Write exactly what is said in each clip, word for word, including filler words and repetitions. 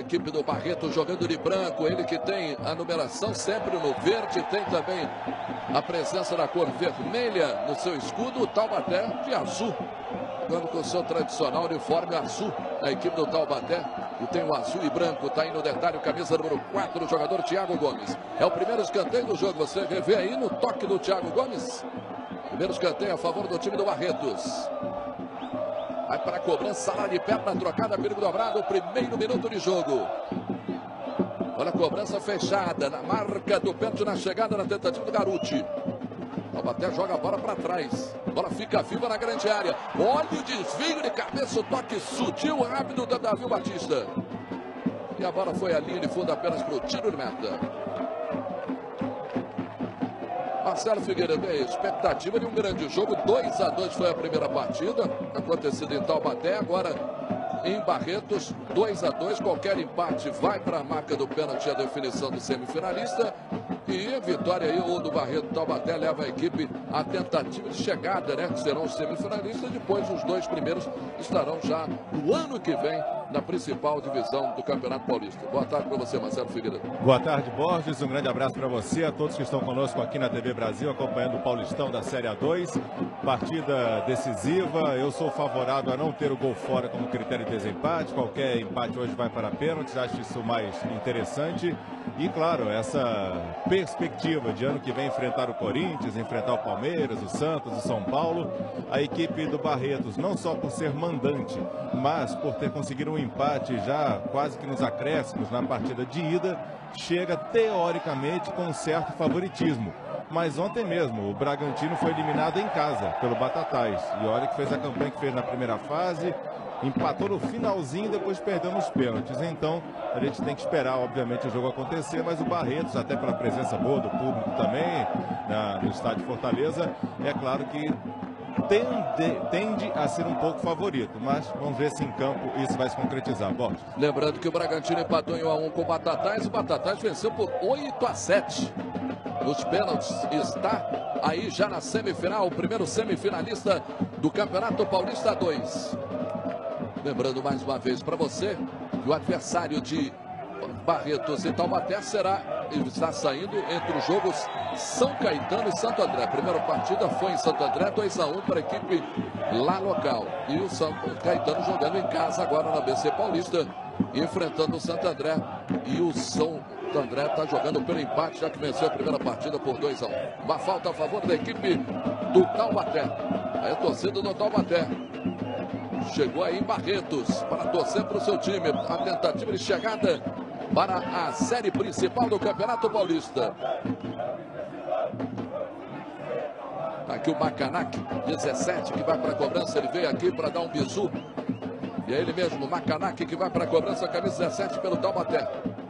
equipe do Barretos jogando de branco. Ele que tem a numeração sempre no verde, tem também a presença da cor vermelha no seu escudo. O Taubaté de azul, jogando com o seu tradicional uniforme azul. A equipe do Taubaté, e tem o azul e branco, está aí no detalhe, camisa número quatro, o jogador Thiago Gomes. É o primeiro escanteio do jogo, você revê aí no toque do Thiago Gomes. Primeiro escanteio a favor do time do Barretos. Vai para a cobrança lá de perna trocada, perigo dobrado, primeiro minuto de jogo. Olha a cobrança fechada, na marca do pênalti, na chegada, na tentativa do Garuti. Taubaté joga a bola para trás. A bola fica viva na grande área. Olha o desvio de cabeça, o toque sutil, rápido da Davi Batista. E a bola foi ali, ele fundo apenas para o tiro de meta. Marcelo Figueiredo, é expectativa de um grande jogo. dois a dois foi a primeira partida, acontecida em Taubaté. Agora em Barretos, dois a dois. Qualquer empate vai para a marca do pênalti, a definição do semifinalista. E a vitória aí, ou do Barreto Taubaté, leva a equipe à tentativa de chegada, né? Que serão os semifinalistas. Depois, os dois primeiros estarão já no ano que vem na principal divisão do Campeonato Paulista. Boa tarde para você, Marcelo Figueiredo. Boa tarde, Borges. Um grande abraço para você, a todos que estão conosco aqui na T V Brasil, acompanhando o Paulistão da Série A dois. Partida decisiva. Eu sou favorável a não ter o gol fora como critério de desempate. Qualquer empate hoje vai para pênaltis. Acho isso mais interessante. E, claro, essa perspectiva de ano que vem enfrentar o Corinthians, enfrentar o Palmeiras, o Santos, o São Paulo. A equipe do Barretos, não só por ser mandante, mas por ter conseguido um empate já quase que nos acréscimos na partida de ida, chega teoricamente com um certo favoritismo. Mas ontem mesmo o Bragantino foi eliminado em casa pelo Batatais. E olha que fez a campanha que fez na primeira fase, empatou no finalzinho e depois perdeu nos pênaltis. Então a gente tem que esperar, obviamente, o jogo acontecer, mas o Barretos, até pela presença boa do público também na, no estádio Fortaleza, é claro que tende, tende a ser um pouco favorito, mas vamos ver se em campo isso vai se concretizar. Borges. Lembrando que o Bragantino empatou em um a um com o Batatais, o Batatais venceu por oito a sete. Nos pênaltis está aí já na semifinal, o primeiro semifinalista do Campeonato Paulista dois. Lembrando mais uma vez para você que o adversário de Barretos e Taubaté será, está saindo entre os jogos São Caetano e Santo André. A primeira partida foi em Santo André, dois a um para a equipe lá local. E o São Caetano jogando em casa agora na B C Paulista, enfrentando o Santo André. E o São André está jogando pelo empate, já que venceu a primeira partida por dois a um. Uma falta a favor da equipe do Taubaté. Aí a torcida do Taubaté chegou aí em Barretos para torcer para o seu time. A tentativa de chegada para a série principal do Campeonato Paulista. Tá aqui o Macanac, dezessete, que vai para a cobrança. Ele veio aqui para dar um bisu. E é ele mesmo, o Macanac, que vai para a cobrança, camisa dezessete pelo Taubaté.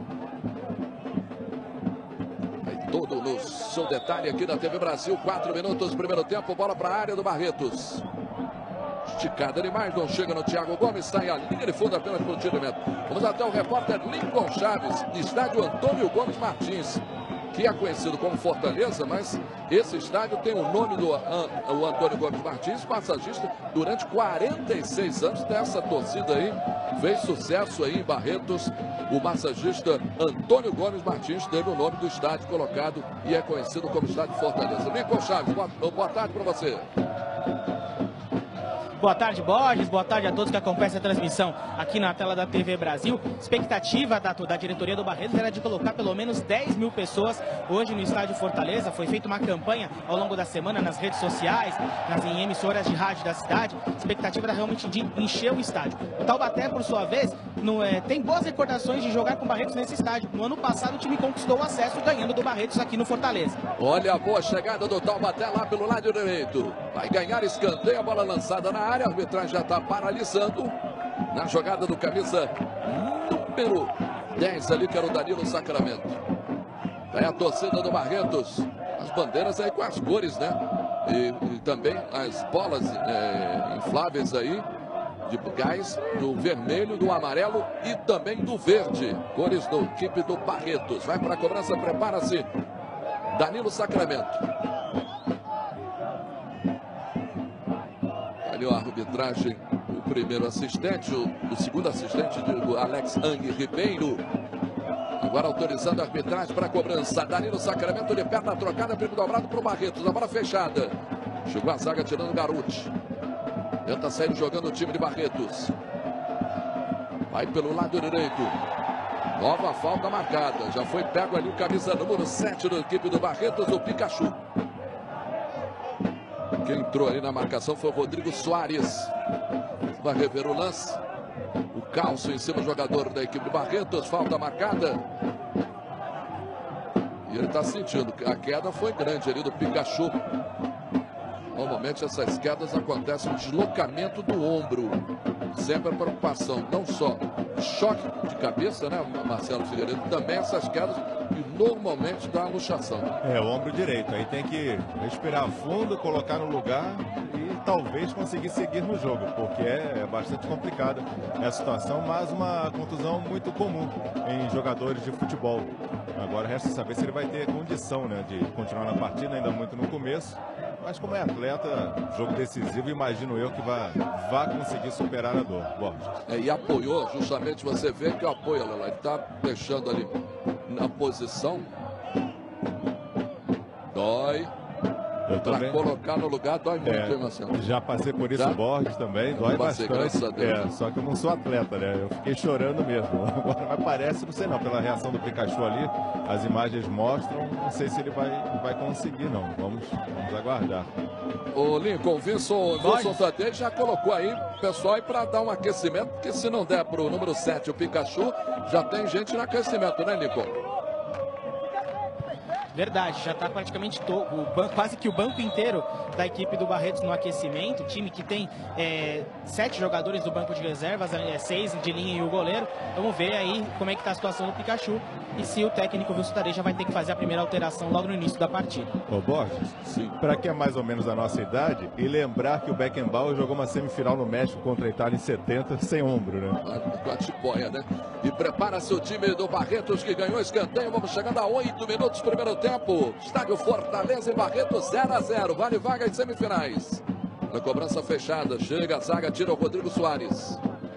Todo no seu detalhe aqui na T V Brasil. Quatro minutos, primeiro tempo, bola para a área do Barretos. Esticada demais, não chega no Thiago Gomes, sai a linha de fundo apenas para o tiro de meta. Vamos até o repórter Lincoln Chaves, estádio Antônio Gomes Martins, que é conhecido como Fortaleza, mas esse estádio tem o nome do o Antônio Gomes Martins, massagista durante quarenta e seis anos dessa torcida aí. Fez sucesso aí em Barretos. O massagista Antônio Gomes Martins teve o nome do estádio colocado e é conhecido como estádio Fortaleza. Lincoln Chaves, boa, boa tarde para você. Boa tarde, Borges. Boa tarde a todos que acompanham essa transmissão aqui na tela da T V Brasil. Expectativa da, da diretoria do Barretos era de colocar pelo menos dez mil pessoas hoje no estádio Fortaleza. Foi feita uma campanha ao longo da semana nas redes sociais, nas em emissoras de rádio da cidade. A expectativa era realmente de encher o estádio. O Taubaté, por sua vez, no, é, tem boas recordações de jogar com o Barretos nesse estádio. No ano passado, o time conquistou o acesso ganhando do Barretos aqui no Fortaleza. Olha a boa chegada do Taubaté lá pelo lado direito. Vai ganhar escanteio, a bola lançada na área. A arbitragem já está paralisando na jogada do camisa número dez ali, que era o Danilo Sacramento. Aí a torcida do Barretos, as bandeiras aí com as cores, né? E, e também as bolas é, infláveis aí, de gás, do vermelho, do amarelo e também do verde. Cores do equipe do Barretos. Vai para a cobrança, prepara-se Danilo Sacramento. Ali a arbitragem, o primeiro assistente, o, o segundo assistente, o Alex Ang Ribeiro. Agora autorizando a arbitragem para a cobrança. Danilo Sacramento de perna trocada, primeiro dobrado para o Barretos. A bola fechada. Chegou a zaga tirando o Garuti. Tenta sair jogando o time de Barretos. Vai pelo lado direito. Nova falta marcada. Já foi pego ali o camisa número sete da equipe do Barretos, o Pikachu. Quem entrou ali na marcação foi o Rodrigo Soares. Vai rever o lance. O calço em cima do jogador da equipe do Barretos. Falta marcada. E ele está sentindo que a queda foi grande ali do Pikachu. Normalmente essas quedas acontecem um deslocamento do ombro. Sempre a preocupação, não só choque de cabeça, né, Marcelo Figueiredo, também essas quedas que normalmente dá uma luxação. É, o ombro direito, aí tem que respirar fundo, colocar no lugar e talvez conseguir seguir no jogo, porque é bastante complicada essa situação, mas uma contusão muito comum em jogadores de futebol. Agora resta saber se ele vai ter condição, né, de continuar na partida, ainda muito no começo. Mas como é atleta, jogo decisivo, imagino eu que vai, vai conseguir superar a dor. Borges. É, e apoiou, justamente você vê que o apoio, ele está deixando ali na posição. Dói. Para colocar no lugar dói muito, é, hein, Marcelo? Já passei por isso, já? Borges também, dói passei, bastante. É, só que eu não sou atleta, né? Eu fiquei chorando mesmo. Agora, mas parece, não sei não, pela reação do Pikachu ali, as imagens mostram, não sei se ele vai, vai conseguir, não. Vamos, vamos aguardar. O Lincoln, o Wilson, Wilson Tadei já colocou aí, pessoal, aí para dar um aquecimento, porque se não der para o número sete, o Pikachu, já tem gente no aquecimento, né, Lincoln? Verdade, já está praticamente to, o banco, quase que o banco inteiro da equipe do Barretos no aquecimento. Time que tem é, sete jogadores do banco de reservas, é, seis de linha e o goleiro. Vamos ver aí como é que está a situação do Pikachu e se o técnico Wilson Tadei já vai ter que fazer a primeira alteração logo no início da partida. Ô Borges, para quem é mais ou menos da nossa idade, e lembrar que o Beckenbauer jogou uma semifinal no México contra a Itália em setenta, sem ombro, né? Com a tipóia, né? E prepara-se o time do Barretos que ganhou escanteio. Vamos chegando a oito minutos, primeiro tempo. Estádio Fortaleza e Barretos zero a zero. Vale vaga em semifinais. Na cobrança fechada, chega a zaga, tira o Rodrigo Soares.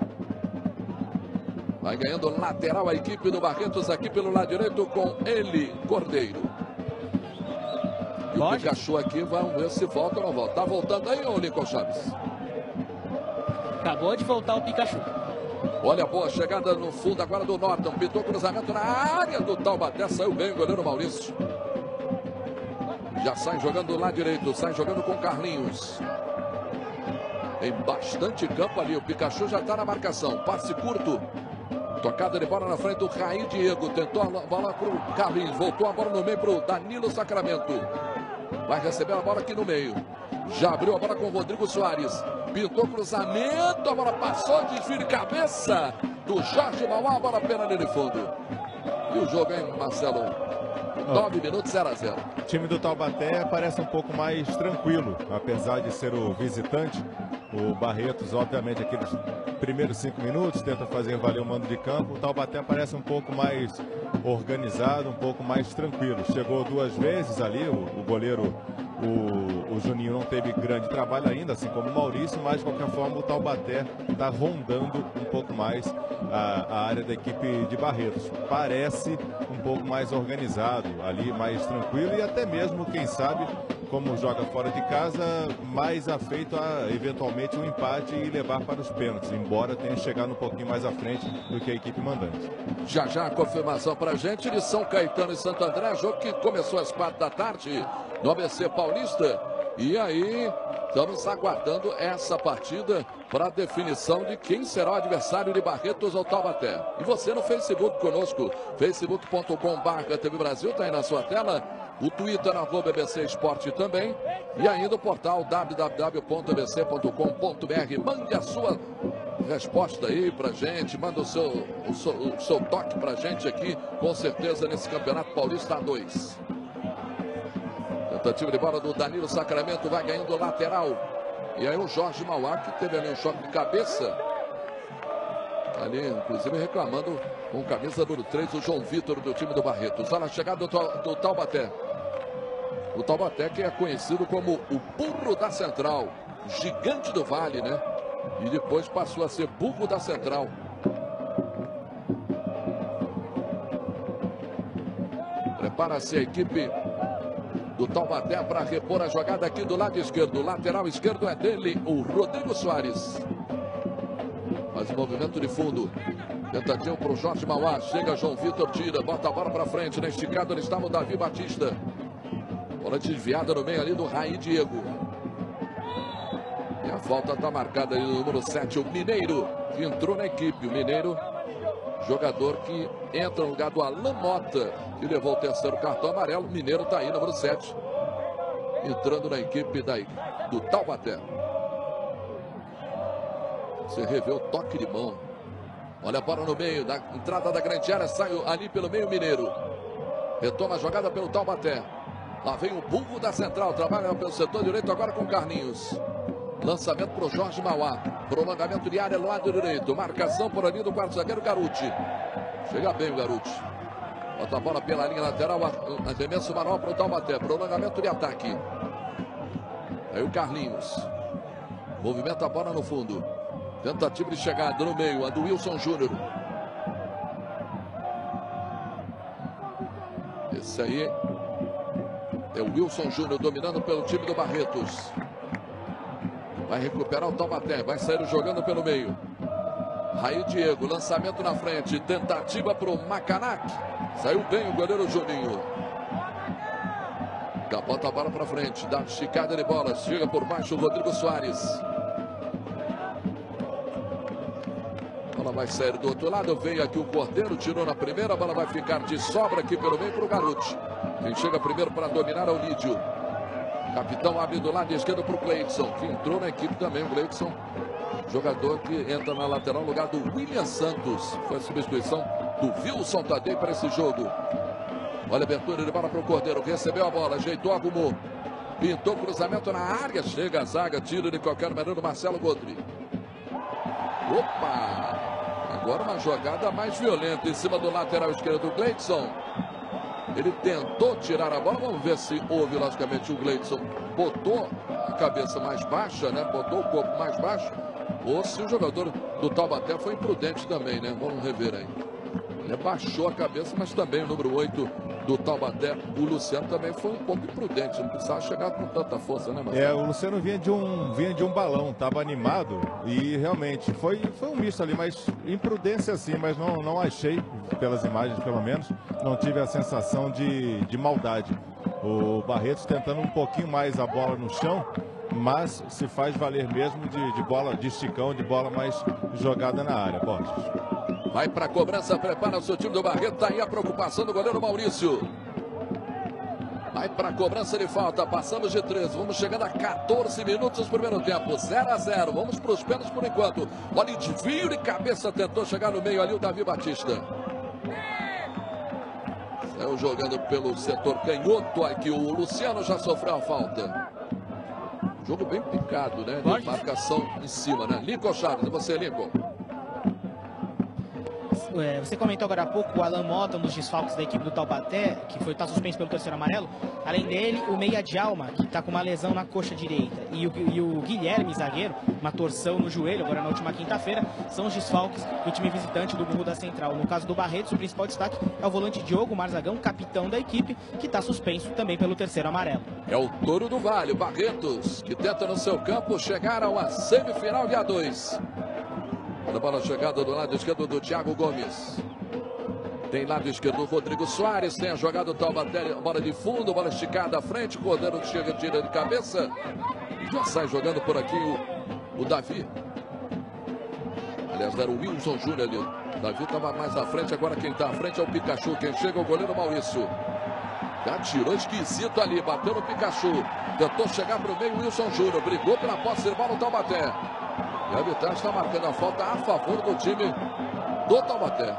Vai ganhando lateral a equipe do Barretos aqui pelo lado direito com ele, Cordeiro. E o Pikachu aqui, vamos ver se volta ou não volta. Tá voltando aí, ô Lincoln Chaves? Acabou de voltar o Pikachu. Olha a boa chegada no fundo agora do Norton. Pintou cruzamento na área do Taubaté. Saiu bem o goleiro Maurício. Já sai jogando do lado direito. Sai jogando com Carlinhos. Em bastante campo ali. O Pikachu já está na marcação. Passe curto. Tocada de bola na frente do Raí Diego. Tentou a bola para o Carlinhos. Voltou a bola no meio para o Danilo Sacramento. Vai receber a bola aqui no meio. Já abriu a bola com o Rodrigo Soares. Pintou cruzamento. A bola passou. Desvio de cabeça do Jorge Mauá. A bola pena ali de fundo. E o jogo, hein, Marcelo? nove minutos, zero a zero. O time do Taubaté parece um pouco mais tranquilo, apesar de ser o visitante. O Barretos, obviamente, aqueles primeiros cinco minutos, tenta fazer valer o mando de campo. O Taubaté parece um pouco mais organizado, um pouco mais tranquilo. Chegou duas vezes ali, o, o goleiro, o, o Juninho não teve grande trabalho ainda, assim como o Maurício, mas de qualquer forma o Taubaté está rondando um pouco mais a, a área da equipe de Barretos. Parece um pouco mais organizado ali, mais tranquilo e até mesmo, quem sabe, como joga fora de casa, mais afeito a eventualmente um empate e levar para os pênaltis, embora tenha chegado um pouquinho mais à frente do que a equipe mandante. Já já a confirmação para a gente de São Caetano e Santo André, jogo que começou às quatro da tarde no A B C Paulista. E aí, estamos aguardando essa partida para a definição de quem será o adversário de Barretos ou Taubaté. E você no Facebook conosco, facebook ponto com barra T V Brasil, está aí na sua tela. O Twitter, arroba B B C Esporte também. E ainda o portal w w w ponto a b c ponto com ponto b r. Mande a sua resposta aí pra gente, manda o seu, o seu, o seu toque pra gente aqui, com certeza, nesse Campeonato Paulista A dois. Tentativa de bola do Danilo Sacramento, vai ganhando lateral. E aí o Jorge Mauá, que teve ali um choque de cabeça. Ali, inclusive, reclamando com camisa número três, o João Vitor do time do Barretos. Olha a chegada do, do Taubaté. O Taubaté que é conhecido como o burro da Central. Gigante do Vale, né? E depois passou a ser burro da Central. Prepara-se a equipe do Taubaté para repor a jogada aqui do lado esquerdo. O lateral esquerdo é dele, o Rodrigo Soares. Faz o movimento de fundo. Tentativa para o Jorge Mauá. Chega João Vitor, tira, bota a bola para frente. Na esticada ele estava o Davi Batista. Bola desviada no meio ali do Raí Diego. E a falta está marcada ali no número sete, o Mineiro, que entrou na equipe. O Mineiro, jogador que entra no lugar do Alan Mota, que levou o terceiro cartão amarelo. O Mineiro está aí, número sete, entrando na equipe da, do Taubaté. Você revê o toque de mão. Olha a bola no meio, da entrada da grande área, sai ali pelo meio Mineiro. Retoma a jogada pelo Taubaté. Lá vem o Bulbo da Central, trabalha pelo setor direito agora com Carlinhos. Lançamento para o Jorge Mauá. Prolongamento de área no lado direito. Marcação por ali do quarto zagueiro Garuti. Chega bem o Garuti. Bota a bola pela linha lateral. Arremesso manual para o Taubaté. Prolongamento de ataque. Aí o Carlinhos. Movimenta a bola no fundo. Tentativa de chegada no meio. A do Wilson Júnior. Esse aí é o Wilson Júnior dominando pelo time do Barretos. Vai recuperar o Taubaté. Vai sair jogando pelo meio. Raí Diego. Lançamento na frente. Tentativa para o Macanac. Saiu bem o goleiro Juninho. Bota a bola para frente. Dá esticada de bola. Chega por baixo o Rodrigo Soares. A bola vai sair do outro lado. Veio aqui o Cordeiro. Tirou na primeira. A bola vai ficar de sobra aqui pelo meio para o Garuti. Quem chega primeiro para dominar é o Lídio. Capitão abre do lado esquerdo para o Cleidson, que entrou na equipe também. O Cleidson, jogador que entra na lateral no lugar do William Santos. Foi a substituição do Wilson Tadei para esse jogo. Olha a abertura de bola para o Cordeiro. Recebeu a bola, ajeitou, arrumou. Pintou cruzamento na área. Chega a zaga, tiro de qualquer maneira do Marcelo Godri. Opa! Agora uma jogada mais violenta em cima do lateral esquerdo do Cleidson. Ele tentou tirar a bola, vamos ver se houve, logicamente, o Gleidson botou a cabeça mais baixa, né? Botou o corpo mais baixo, ou se o jogador do Taubaté foi imprudente também, né? Vamos rever aí. Ele baixou a cabeça, mas também o número oito do Taubaté, o Luciano, também foi um pouco imprudente, não precisava chegar com tanta força, né, Marcelo? É, o Luciano vinha de um, vinha de um balão, estava animado e realmente foi, foi um misto ali, mas imprudência sim, mas não, não achei, pelas imagens pelo menos, não tive a sensação de, de maldade. O Barretos tentando um pouquinho mais a bola no chão, mas se faz valer mesmo de, de bola, de esticão, de bola mais jogada na área. Borges. Vai para a cobrança, prepara o seu time do Barreto, tá aí a preocupação do goleiro Maurício. Vai para a cobrança de falta, passamos de treze, vamos chegando a quatorze minutos do primeiro tempo, zero a zero, vamos para os pênaltis por enquanto. Olha o desvio de cabeça, tentou chegar no meio ali o Davi Batista. Saiu jogando pelo setor canhoto aqui, o Luciano já sofreu a falta. Jogo bem picado, né? De marcação em cima, né? Lincoln Chaves, você, Lincoln. Você comentou agora há pouco o Alan Mota, um dos desfalques da equipe do Taubaté, que foi tá suspenso pelo terceiro amarelo. Além dele, o Meia Djalma, que está com uma lesão na coxa direita. E o, e o Guilherme, zagueiro, uma torção no joelho, agora na última quinta-feira, são os desfalques do time visitante do Burro da Central. No caso do Barretos, o principal destaque é o volante Diogo Marzagão, capitão da equipe, que está suspenso também pelo terceiro amarelo. É o Touro do Vale, o Barretos, que tenta no seu campo chegar a uma semifinal de A dois. Olha a bola chegada do lado esquerdo do Thiago Gomes. Tem lado esquerdo o Rodrigo Soares. Tem a jogada do Taubaté, bola de fundo, bola esticada à frente. Cordeiro que chega, tira de cabeça. E já sai jogando por aqui o, o Davi. Aliás, era o Wilson Júnior ali. O Davi estava mais à frente, agora quem está à frente é o Pikachu. Quem chega é o goleiro Maurício. Já tirou esquisito ali, bateu no Pikachu. Tentou chegar para o meio o Wilson Júnior. Brigou pela posse de bola o Taubaté. E a arbitragem está marcando a falta a favor do time do Taubaté.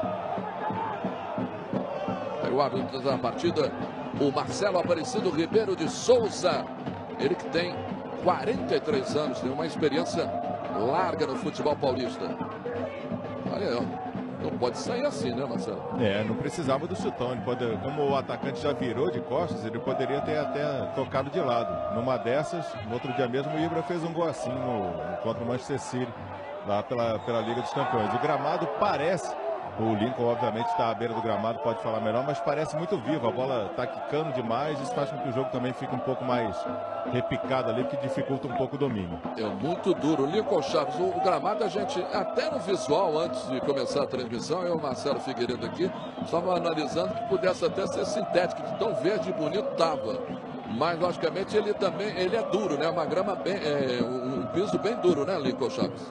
Aí o árbitro da partida, o Marcelo Aparecido Ribeiro de Souza. Ele que tem quarenta e três anos, tem uma experiência larga no futebol paulista. Olha aí, ó. Não pode sair assim, né, Marcelo? É, não precisava do chutão. Ele pode, como o atacante já virou de costas, ele poderia ter até tocado de lado. Numa dessas, no outro dia mesmo, o Ibra fez um gol assim no, contra o Manchester City. lá pela, pela Liga dos Campeões. O gramado parece, o Lincoln obviamente está à beira do gramado, pode falar melhor, mas parece muito vivo, a bola está quicando demais, isso faz com que o jogo também fique um pouco mais repicado ali, que dificulta um pouco o domínio. É muito duro. O Lincoln Chaves, o, o gramado, a gente, até no visual, antes de começar a transmissão, eu e o Marcelo Figueiredo aqui, estava analisando que pudesse até ser sintético, de tão verde e bonito estava. Mas, logicamente, ele também ele é duro, né? Uma grama bem, é, um, um piso bem duro, né, Lincoln Chaves?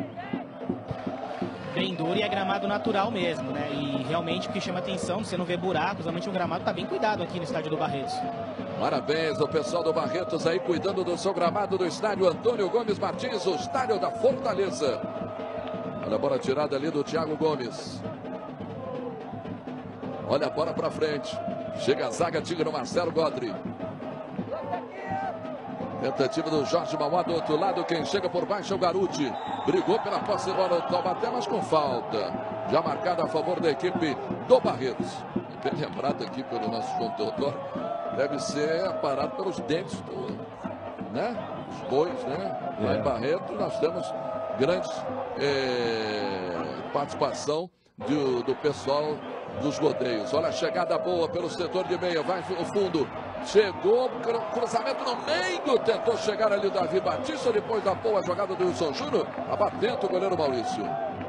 Bem duro e é gramado natural mesmo, né? E realmente o que chama atenção, você não vê buracos, realmente o gramado está bem cuidado aqui no estádio do Barretos. Parabéns ao pessoal do Barretos aí cuidando do seu gramado do estádio Antônio Gomes Martins, o estádio da Fortaleza. Olha a bola tirada ali do Thiago Gomes. Olha a bola para frente. Chega a zaga, Tigre Marcelo Godri. Tentativa do Jorge Mauá do outro lado, quem chega por baixo é o Garuti. Brigou pela posse de bola do Taubaté, mas com falta. Já marcado a favor da equipe do Barretos. Bem lembrado aqui pelo nosso João Teodoro, deve ser parado pelos dentes, do, né? Os bois, né? É. Lá em Barretos nós temos grande é, participação do, do pessoal dos rodeios. Olha a chegada boa pelo setor de meia, vai no fundo. Chegou, cruzamento no meio, tentou chegar ali o Davi Batista, depois da boa jogada do Wilson Júnior, abatendo o goleiro Maurício.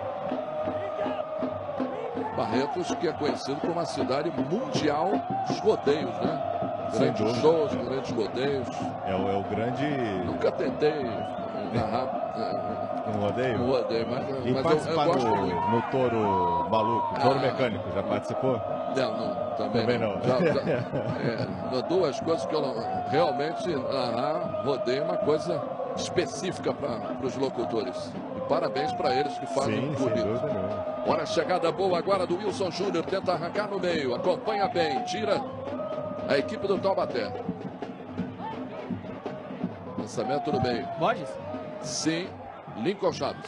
Barretos, que é conhecido como uma cidade mundial dos rodeios, né? Grandes shows, grandes rodeios. É o, é o grande... Nunca tentei narrar um rodeio? Um rodeio, mas, e mas participar eu, eu gosto no, muito. no touro maluco, touro ah, mecânico, já participou? Não, não também, também não. não. Já, já, é, duas coisas que eu realmente narrar rodeio é uma coisa específica para os locutores. E parabéns para eles que fazem tudo isso. Olha a chegada boa agora do Wilson Júnior, tenta arrancar no meio, acompanha bem, tira a equipe do Taubaté. Lançamento no meio. Borges? Sim, Lincoln Chaves.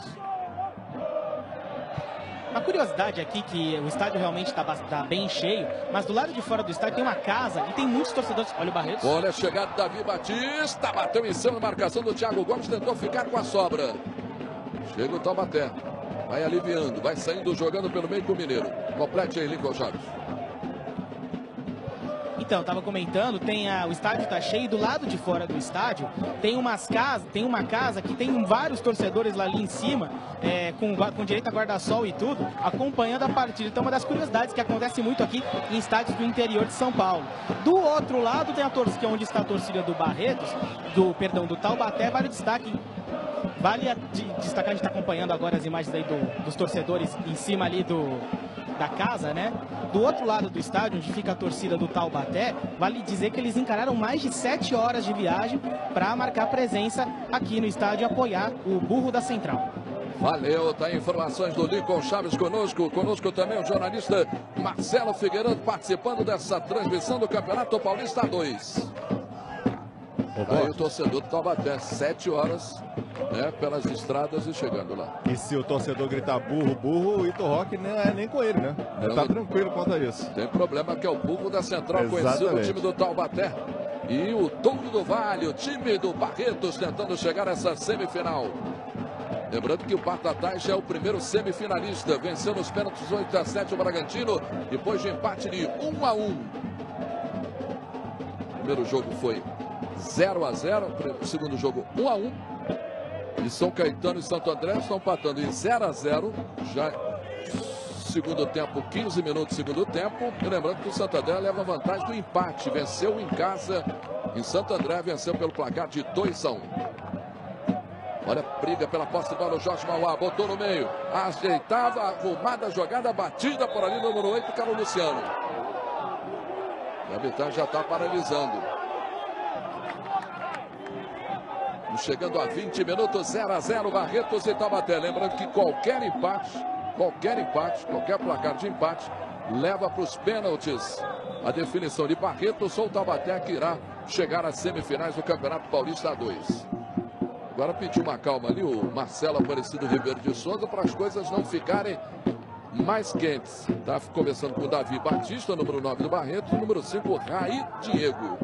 Uma curiosidade aqui que o estádio realmente está tá bem cheio, mas do lado de fora do estádio tem uma casa e tem muitos torcedores. Olha o Barretos. Olha a chegada do Davi Batista, bateu em cima da marcação do Thiago Gomes, tentou ficar com a sobra. Chega o Taubaté, vai aliviando, vai saindo jogando pelo meio com o Mineiro. Complete aí, Lincoln Chaves. Então, estava comentando, tem a, o estádio está cheio, do lado de fora do estádio tem umas casas, tem uma casa que tem vários torcedores lá ali em cima, é, com, com direito a guarda-sol e tudo, acompanhando a partida. Então, uma das curiosidades que acontece muito aqui em estádios do interior de São Paulo. Do outro lado tem a torcida, que é onde está a torcida do Barretos, do, perdão, do Taubaté, vale o destaque. Vale a, de, destacar, a gente está acompanhando agora as imagens aí do, dos torcedores em cima ali do, da casa, né? Do outro lado do estádio, onde fica a torcida do Taubaté, vale dizer que eles encararam mais de sete horas de viagem para marcar presença aqui no estádio e apoiar o Burro da Central. Valeu, tá aí informações do Lincoln Chaves conosco, conosco também o jornalista Marcelo Figueiredo participando dessa transmissão do Campeonato Paulista dois. Aí o torcedor do Taubaté, sete horas, né, pelas estradas e chegando lá. E se o torcedor gritar burro, burro, o Ito Rock não é nem com ele, né? Ele tá tranquilo quanto a isso. Tem problema que é o Burro da Central, conhecido o time do Taubaté. E o Touro do Vale, o time do Barretos, tentando chegar a essa semifinal. Lembrando que o Batatais já é o primeiro semifinalista. Venceu nos pênaltis oito a sete o Bragantino, depois de empate de um a um. O primeiro jogo foi zero a zero, o segundo jogo um a um. E São Caetano e Santo André estão empatando em zero a zero. Já segundo tempo, quinze minutos segundo tempo. E lembrando que o Santo André leva vantagem do empate. Venceu em casa em Santo André, venceu pelo placar de dois a um. Olha a briga pela posse de bola, o Jorge Mauá botou no meio, ajeitava, arrumada a jogada, batida por ali, número oito, Carlos Luciano. O arbitragem já está paralisando. Chegando a vinte minutos, zero a zero, Barretos e Taubaté. Lembrando que qualquer empate, qualquer empate, qualquer placar de empate, leva para os pênaltis a definição de Barretos ou Taubaté, que irá chegar às semifinais do Campeonato Paulista dois. Agora pediu uma calma ali o Marcelo Aparecido Ribeiro de Souza para as coisas não ficarem mais quentes. Tá começando com o Davi Batista, número nove do Barretos, número cinco, Raí Diego.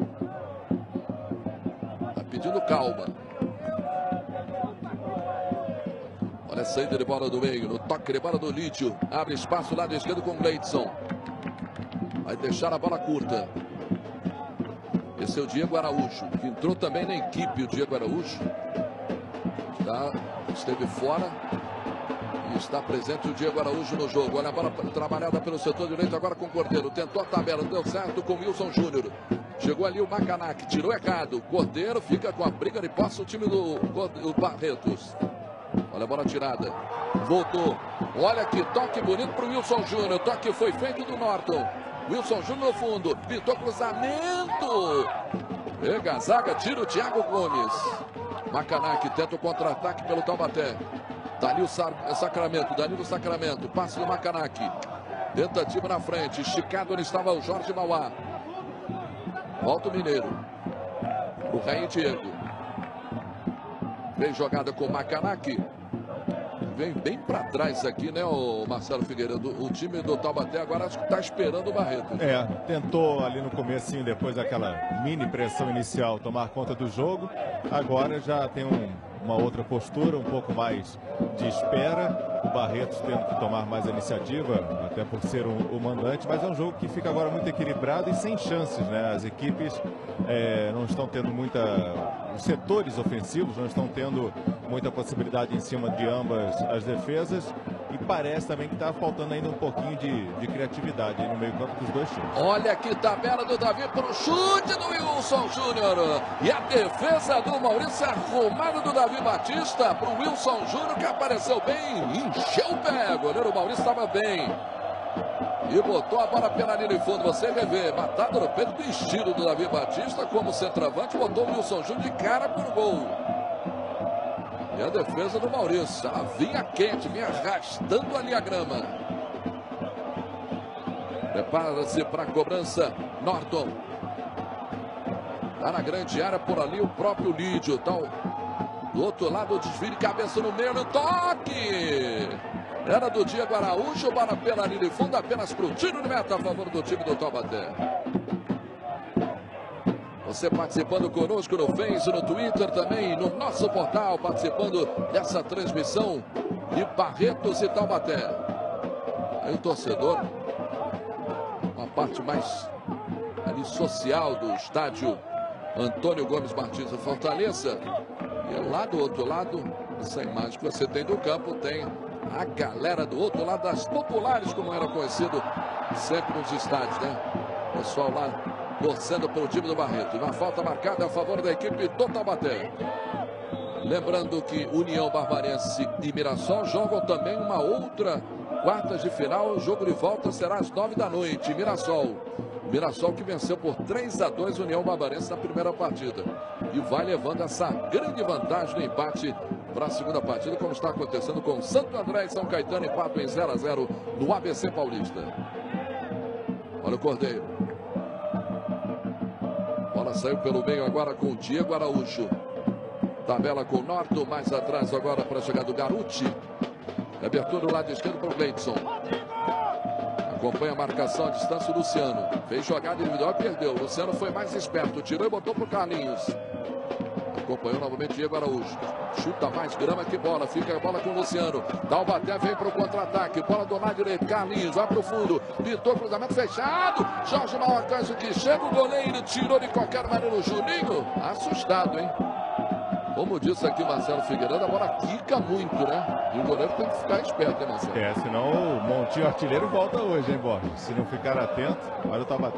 Tá pedindo calma. Olha a saída de bola do meio, no toque de bola do Lídio. Abre espaço lado esquerdo com o Gleidson. Vai deixar a bola curta. Esse é o Diego Araújo, que entrou também na equipe, o Diego Araújo. Está, esteve fora e está presente o Diego Araújo no jogo. Olha a bola trabalhada pelo setor direito agora com o Cordeiro. Tentou a tabela, não deu certo com o Wilson Júnior. Chegou ali o Macanac, tirou errado. Cordeiro fica com a briga de posse o time do, do Barretos. Olha a bola tirada. Voltou. Olha que toque bonito para o Wilson Júnior. O toque foi feito do Norton. Wilson Júnior no fundo. Pintou cruzamento. Pega a zaga, tira o Thiago Gomes. Macanac tenta o contra-ataque pelo Taubaté. Danilo Sacramento. Danilo Sacramento. Passe do Macanac. Tentativa na frente. Esticado onde estava o Jorge Mauá. Volta o Mineiro. O Raí Diego. Vem jogada com o Macanac. Vem bem para trás aqui, né, o Marcelo Figueiredo? O time do Taubaté agora acho que está esperando o Barreto. É, tentou ali no comecinho, depois daquela mini pressão inicial, tomar conta do jogo. Agora já tem um, uma outra postura, um pouco mais de espera. O Barretos tendo que tomar mais a iniciativa, até por ser o, o mandante. Mas é um jogo que fica agora muito equilibrado e sem chances, né? As equipes é, não estão tendo muita... Os setores ofensivos não estão tendo muita possibilidade em cima de ambas as defesas. E parece também que está faltando ainda um pouquinho de, de criatividade aí no meio campo dos dois times. Olha que tabela do Davi para o chute do Wilson Júnior. E a defesa do Maurício arrumada do Davi Batista para o Wilson Júnior, que apareceu bem. Encheu o pé. O goleiro Maurício estava bem. E botou a bola pela linha de fundo. Você revê, batata no peito do estilo do Davi Batista como centroavante. Botou o Wilson Júnior de cara por gol. E a defesa do Maurício. Ela vinha quente, vinha arrastando ali a grama. Prepara-se para a cobrança. Norton. Está na grande área por ali o próprio Lídio. Tá do outro lado, o desvio de cabeça no meio, no toque. Era do Diego Araújo, bola pela linha de fundo, apenas para o tiro de meta a favor do time do Taubaté. Você participando conosco no Face, no Twitter também, no nosso portal, participando dessa transmissão de Barretos e Taubaté. Aí o torcedor, uma parte mais ali social do estádio Antônio Gomes Martins do Fortaleza. E lá do outro lado, essa imagem que você tem do campo, tem a galera do outro lado, das populares, como era conhecido sempre nos estádios, né? O pessoal lá torcendo pelo time do Barreto. Uma falta marcada a favor da equipe do Taubaté. Lembrando que União Barbarense e Mirassol jogam também uma outra quartas de final. O jogo de volta será às nove da noite. Mirassol. Mirassol que venceu por três a dois União Barbarense na primeira partida. E vai levando essa grande vantagem no empate para a segunda partida, como está acontecendo com Santo André e São Caetano, empate em zero a zero no A B C Paulista. Olha o Cordeiro. Bola saiu pelo meio agora com o Diego Araújo. Tabela com o Norton, mais atrás agora para chegar do Garuti. Abertura do lado esquerdo para o Gleidson. Acompanha a marcação à distância o Luciano. Fez jogada individual e perdeu. O Luciano foi mais esperto. Tirou e botou para o Carlinhos. Acompanhou novamente Diego Araújo. Chuta mais grama que bola. Fica a bola com o Luciano. Taubaté vem para o contra-ataque. Bola do lado direito. Carlinhos vai para o fundo. Pintou cruzamento fechado. Jorge Malacâncio que chega. O goleiro tirou de qualquer maneira o Juninho. Assustado, hein? Como disse aqui o Marcelo Figueiredo, a bola quica muito, né? E o goleiro tem que ficar esperto, hein, Marcelo? É, senão o Montinho Artilheiro volta hoje, hein, Borges? Se não ficar atento, olha o Taubaté.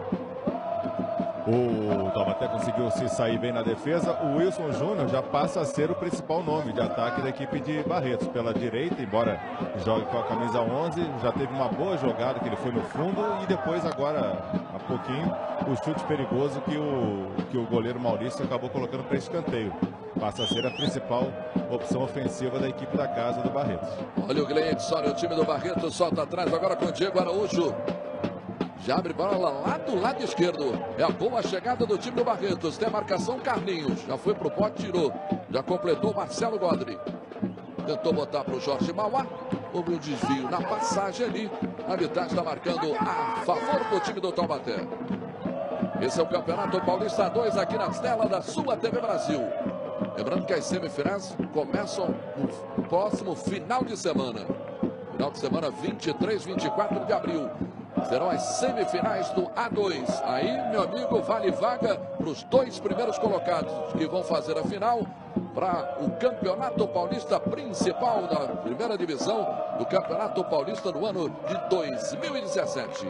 O Taubaté conseguiu se sair bem na defesa. O Wilson Júnior já passa a ser o principal nome de ataque da equipe de Barretos. Pela direita, embora jogue com a camisa onze, já teve uma boa jogada que ele foi no fundo e depois agora, há pouquinho, o chute perigoso que o, que o goleiro Maurício acabou colocando para escanteio. Passa a ser a principal opção ofensiva da equipe da casa do Barretos. Olha o Gleidson, olha o time do Barretos, solta atrás agora com o Diego Araújo. Já abre bola lá do lado esquerdo. É a boa chegada do time do Barretos. Tem a marcação Carlinhos. Já foi pro pote, tirou. Já completou o Marcelo Godri. Tentou botar para o Jorge Mauá. Houve um desvio na passagem ali. A arbitragem está marcando a favor do time do Taubaté. Esse é o Campeonato Paulista dois aqui na tela da sua T V Brasil. Lembrando que as semifinais começam no próximo final de semana. Final de semana vinte e três, vinte e quatro de abril. Serão as semifinais do A dois. Aí, meu amigo, vale vaga para os dois primeiros colocados que vão fazer a final para o Campeonato Paulista principal da primeira divisão do Campeonato Paulista do ano de dois mil e dezessete.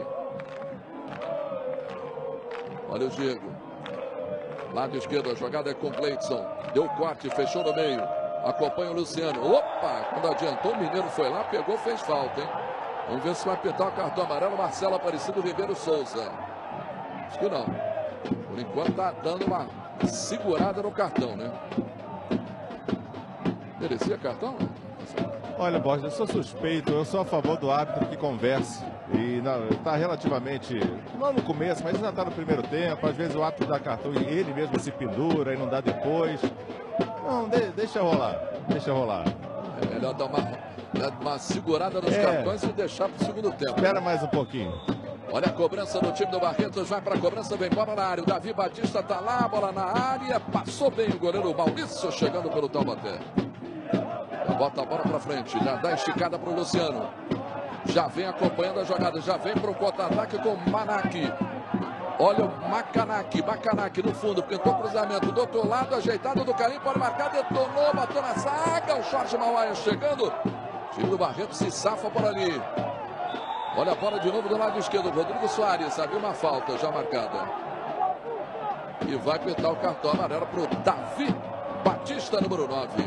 Olha o Diego. Lado esquerdo, a jogada é com Gleidson. Deu corte, fechou no meio. Acompanha o Luciano. Opa! Quando adiantou, o Mineiro foi lá, pegou, fez falta, hein? Vamos ver se vai apertar o cartão amarelo. Marcelo Aparecido Ribeiro Souza. Acho que não. Por enquanto tá dando uma segurada no cartão, né? Merecia cartão? Olha, Borges, eu sou suspeito, eu sou a favor do árbitro que converse. E está relativamente, não no começo, mas ainda está no primeiro tempo. Às vezes o árbitro dá cartão e ele mesmo se pendura e não dá depois. Não, de, deixa rolar, deixa rolar. É melhor dar uma, uma segurada nos é. cartões e deixar para o segundo tempo. Espera mais um pouquinho. Olha a cobrança do time do Barretos, vai para a cobrança, vem bola na área. O Davi Batista está lá, bola na área, passou bem o goleiro Maurício chegando pelo Taubaté. Bota a bola para frente, já dá esticada para o Luciano. Já vem acompanhando a jogada, já vem para o contra-ataque com o Manaki. Olha o Macanaki, Macanaki no fundo, pintou cruzamento do outro lado, ajeitado do Carim, pode marcar, detonou, bateu na zaga, o Jorge Mauaia chegando. O time do Barreto se safa por ali. Olha a bola de novo do lado esquerdo, Rodrigo Soares, havia uma falta já marcada. E vai pintar o cartão amarelo para o Davi Batista, número nove.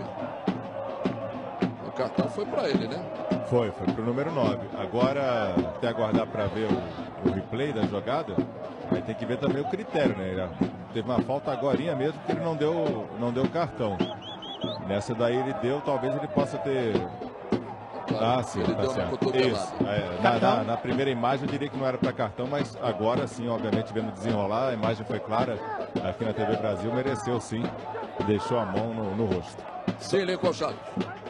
O cartão foi para ele, né? Foi, foi para o número nove. Agora, até aguardar para ver o, o replay da jogada, aí tem que ver também o critério, né? Ele teve uma falta agorinha mesmo que ele não deu, não deu cartão. Nessa daí ele deu, talvez ele possa ter... Claro, ah, sim, ele tá deu certo. Isso, é, na, na, na primeira imagem eu diria que não era para cartão, mas agora sim, obviamente, vendo desenrolar, a imagem foi clara aqui na T V Brasil, mereceu sim, deixou a mão no, no rosto. Sim, Lincoln Chaves.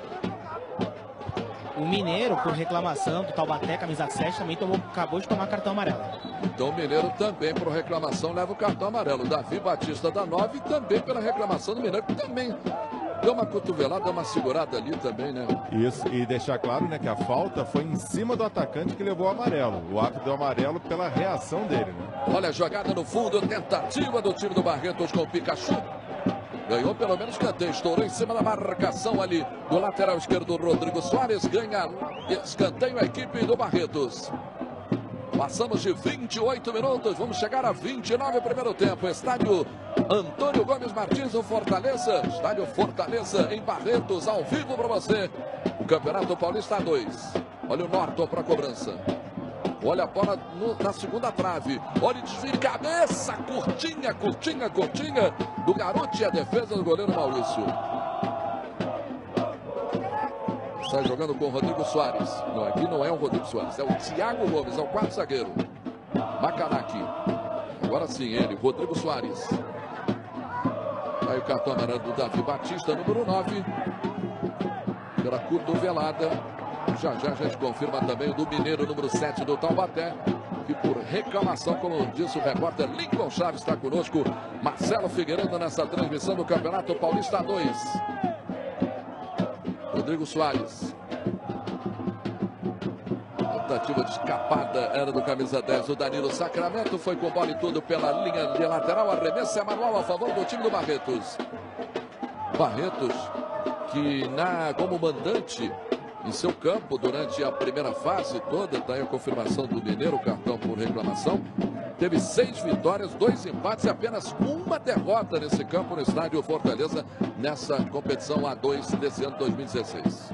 O Mineiro, por reclamação do Taubaté, camisa sete, também tomou, acabou de tomar cartão amarelo. Então o Mineiro também, por reclamação, leva o cartão amarelo. Davi Batista da nove, também pela reclamação do Mineiro, que também deu uma cotovelada, deu uma segurada ali também, né? Isso, e deixar claro, né, que a falta foi em cima do atacante que levou o amarelo. O árbitro deu amarelo pela reação dele, né? Olha a jogada no fundo, tentativa do time do Barretos com o Pikachu. Ganhou pelo menos escanteio, estourou em cima da marcação ali do lateral esquerdo Rodrigo Soares. Ganha escanteio a equipe do Barretos. Passamos de vinte e oito minutos, vamos chegar a vinte e nove primeiro tempo. Estádio Antônio Gomes Martins, o Fortaleza. Estádio Fortaleza em Barretos, ao vivo para você. O Campeonato Paulista dois. Olha o Norton para a cobrança. Olha a bola no, na segunda trave. Olha o desvio de cabeça. Curtinha, curtinha, curtinha. Do garoto e a defesa do goleiro Maurício. Sai jogando com o Rodrigo Soares. Não, aqui não é o Rodrigo Soares. É o Thiago Gomes, é o quarto zagueiro. Macanaki. Agora sim ele, Rodrigo Soares. Aí o cartão amarelo do Davi Batista, número nove. Pela cotovelada. Já já a gente confirma também o do Mineiro, número sete do Taubaté. E por reclamação, como disse o repórter Lincoln Chaves, está conosco Marcelo Figueiredo nessa transmissão do Campeonato Paulista dois. Rodrigo Soares. Tentativa de escapada era do camisa dez, o Danilo Sacramento. Foi com bola e tudo pela linha de lateral. Arremesso é manual a favor do time do Barretos. Barretos, que na, como mandante em seu campo durante a primeira fase toda, está aí a confirmação do Mineiro, cartão por reclamação. Teve seis vitórias, dois empates e apenas uma derrota nesse campo no estádio Fortaleza, nessa competição A dois desse ano dois mil e dezesseis.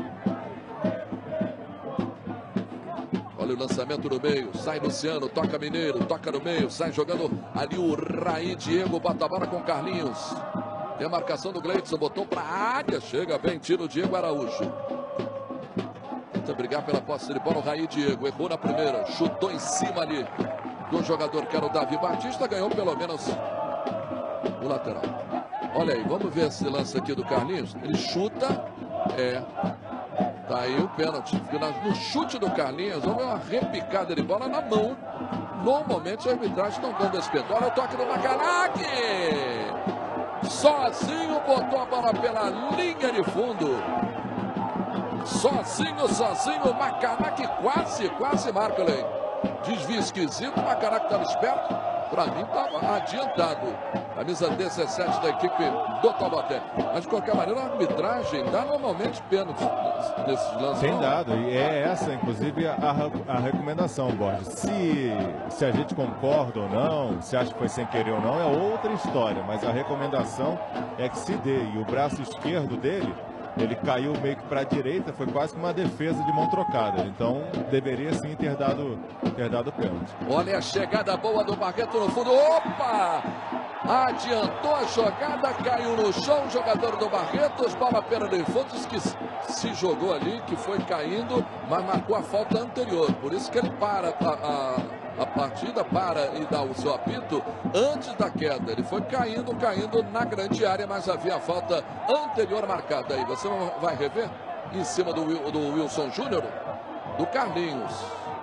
Olha o lançamento no meio, sai Luciano, toca Mineiro, toca no meio, sai jogando ali o Raí Diego, bota a bola com Carlinhos. Tem a marcação do Gleidson, botou para a área, chega bem, tira o Diego Araújo. Tenta brigar pela posse de bola, o Raí Diego, errou na primeira, chutou em cima ali do jogador que era o Davi Batista, ganhou pelo menos o lateral. Olha aí, vamos ver esse lance aqui do Carlinhos. Ele chuta, é, tá aí o pênalti. No chute do Carlinhos, houve uma repicada de bola na mão. Normalmente a arbitragem não dando esse pênalti. Olha o toque do Macanaki! sozinho, botou a bola pela linha de fundo. Sozinho, sozinho, o Macará que quase, quase marca ele. Desvio esquisito, o Macará que estava esperto. Para mim estava adiantado. Camisa dezessete da equipe do Taubaté. Mas de qualquer maneira a arbitragem dá normalmente pênalti nesses lances. Tem dado, e é essa inclusive a, a recomendação, Borges. Se, se a gente concorda ou não, se acha que foi sem querer ou não, é outra história. Mas a recomendação é que se dê. E o braço esquerdo dele, ele caiu meio que para a direita, foi quase que uma defesa de mão trocada. Então deveria sim ter dado, ter dado pênalti. Olha a chegada boa do Barreto no fundo. Opa! Adiantou a jogada, caiu no chão o jogador do Barretos, bola pela de fundo, que se jogou ali, que foi caindo, mas marcou a falta anterior. Por isso que ele para a, a, a partida, para e dá o seu apito antes da queda. Ele foi caindo, caindo na grande área, mas havia a falta anterior marcada aí. Você vai rever em cima do, do Wilson Júnior, do Carlinhos.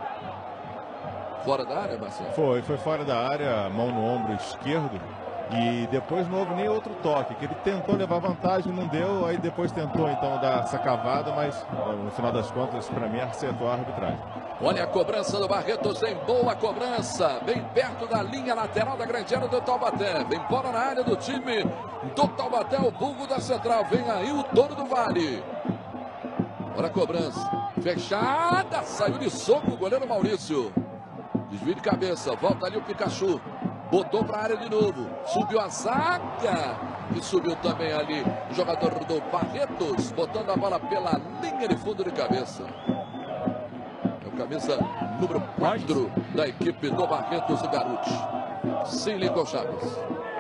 Fora da área, Marcelo? Foi, foi fora da área, mão no ombro esquerdo. E depois não houve nem outro toque, que ele tentou levar vantagem, não deu, aí depois tentou então dar essa cavada, mas no final das contas, para mim, acertou a arbitragem. Olha a cobrança do Barretos, em boa cobrança, bem perto da linha lateral da grande área do Taubaté. Vem bola na área do time do Taubaté, o Bulgo da Central. Vem aí o Touro do Vale. Olha a cobrança, fechada, saiu de soco o goleiro Maurício. Desvio de cabeça, volta ali o Pikachu. Botou para a área de novo. Subiu a zaga. E subiu também ali o jogador do Barretos. Botando a bola pela linha de fundo de cabeça. É o camisa número quatro da equipe do Barretos, o Garuti. Sim, Lincoln Chaves.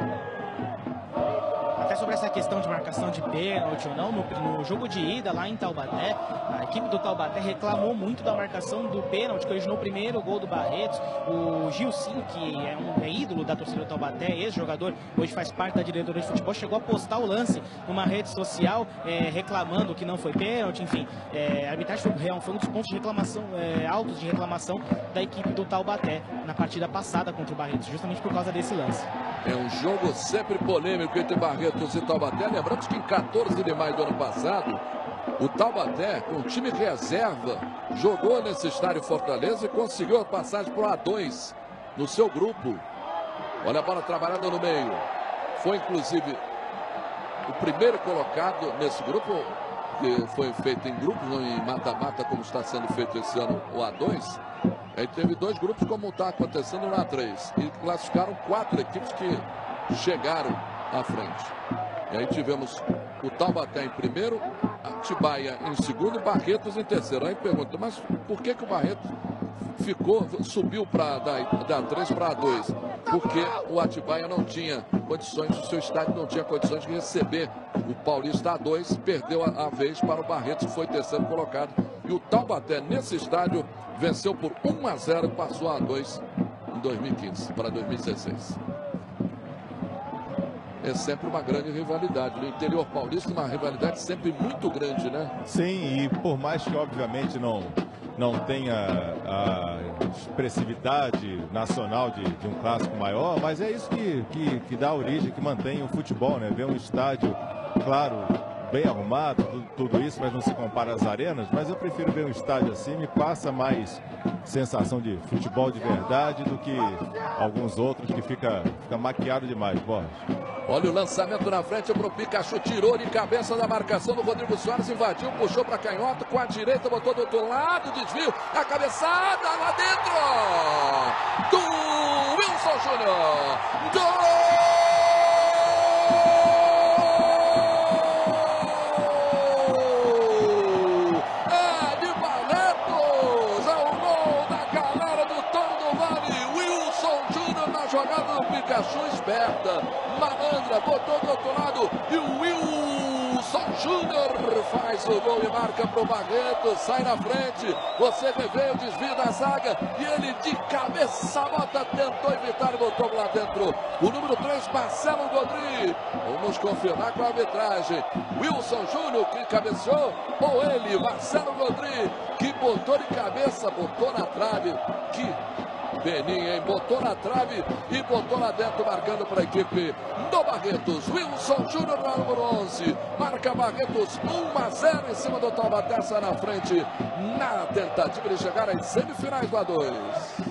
Até sobre essa questão de marcação de pênalti ou não, no, no jogo de ida lá em Taubaté, a equipe do Taubaté reclamou muito da marcação do pênalti que originou o primeiro gol do Barretos. O Gilcinho, que é um é ídolo da torcida do Taubaté, ex-jogador, hoje faz parte da diretoria de futebol, chegou a postar o lance numa rede social é, reclamando que não foi pênalti. Enfim, é, a arbitragem foi, foi um dos pontos de reclamação, é, altos de reclamação da equipe do Taubaté na partida passada contra o Barretos, justamente por causa desse lance. É um jogo sempre polêmico entre Barretos e Taubaté. Lembramos que em quatorze de maio do ano passado, o Taubaté, com time reserva, jogou nesse estádio Fortaleza e conseguiu a passagem para o A dois no seu grupo. Olha a bola trabalhada no meio. Foi inclusive o primeiro colocado nesse grupo, que foi feito em grupos, não em mata-mata, como está sendo feito esse ano o A dois. Aí teve dois grupos, como está acontecendo no A três. E classificaram quatro equipes que chegaram à frente. E aí tivemos o Taubaté em primeiro, Atibaia em segundo e Barretos em terceiro. Aí pergunta, mas por que que o Barretos ficou, subiu pra, da, da A três para A dois? Porque o Atibaia não tinha condições, o seu estádio não tinha condições de receber o Paulista A dois, perdeu a, a vez para o Barretos, que foi terceiro colocado. E o Taubaté, nesse estádio, venceu por um a zero e passou a A dois em dois mil e quinze para dois mil e dezesseis. É sempre uma grande rivalidade. No interior paulista, uma rivalidade sempre muito grande, né? Sim, e por mais que obviamente não, não tenha a expressividade nacional de, de um clássico maior, mas é isso que, que, que dá origem, que mantém o futebol, né? Ver um estádio, claro, bem arrumado, tudo, tudo isso, mas não se compara às arenas, mas eu prefiro ver um estádio assim, me passa mais sensação de futebol de verdade do que alguns outros que fica, fica maquiado demais, Borges. Olha o lançamento na frente para o Pikachu, tirou de cabeça da marcação do Rodrigo Soares, invadiu, puxou para canhota, com a direita, botou do outro lado, desvio, a cabeçada lá dentro do Wilson Júnior. Gol! Jogada do Pikachu esperta, malandra, botou do outro lado e o Wilson Júnior faz o gol e marca para o Barretos, sai na frente, você revê o desvio da zaga e ele de cabeça bota, tentou evitar e botou lá dentro. O número três, Marcelo Godri, vamos confirmar com a arbitragem, Wilson Júnior que cabeceou ou ele, Marcelo Godri, que botou de cabeça, botou na trave, que Peninha, hein? Botou na trave e botou lá dentro, marcando para a equipe do Barretos. Wilson Júnior, número onze. Marca Barretos um a zero em cima do Taubaté, sai na frente na tentativa de chegar às semifinais do A dois.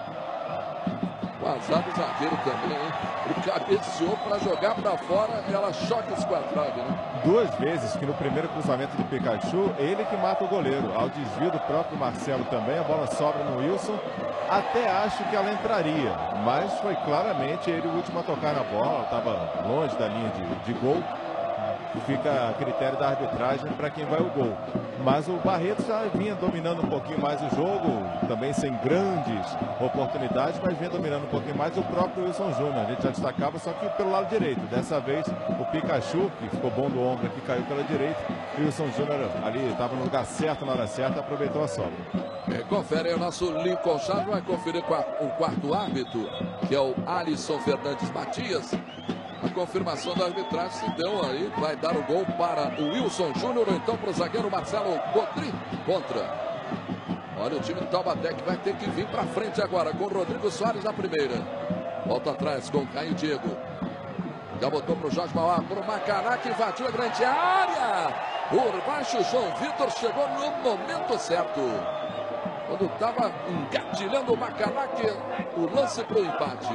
O azar do zagueiro também, hein? Ele cabeceou para jogar para fora, ela choca com a trave, né? Duas vezes que no primeiro cruzamento do Pikachu, ele que mata o goleiro. Ao desvio do próprio Marcelo também, a bola sobra no Wilson. Até acho que ela entraria, mas foi claramente ele o último a tocar na bola, estava longe da linha de, de gol. Fica a critério da arbitragem para quem vai o gol. Mas o Barretos já vinha dominando um pouquinho mais o jogo, também sem grandes oportunidades, mas vinha dominando um pouquinho mais o próprio Wilson Júnior. A gente já destacava, só que pelo lado direito. Dessa vez o Pikachu, que ficou bom do ombro aqui, caiu pela direita. E o Wilson Júnior ali estava no lugar certo, na hora certa, aproveitou a sobra. É, confere aí o nosso Lincoln Chaves, vai conferir com a, o quarto árbitro, que é o Alisson Fernandes Matias. A confirmação da arbitragem se deu aí, vai dar o gol para o Wilson Júnior, ou então para o zagueiro Marcelo Godri contra. Olha o time do Taubaté que vai ter que vir para frente agora, com o Rodrigo Soares na primeira. Volta atrás com o Caio Diego. Já botou para o Jorge Mauá, para o Macará, que invadiu a grande área. Por baixo, João Vitor chegou no momento certo. Quando estava engatilhando o Macará, que o lance para o empate.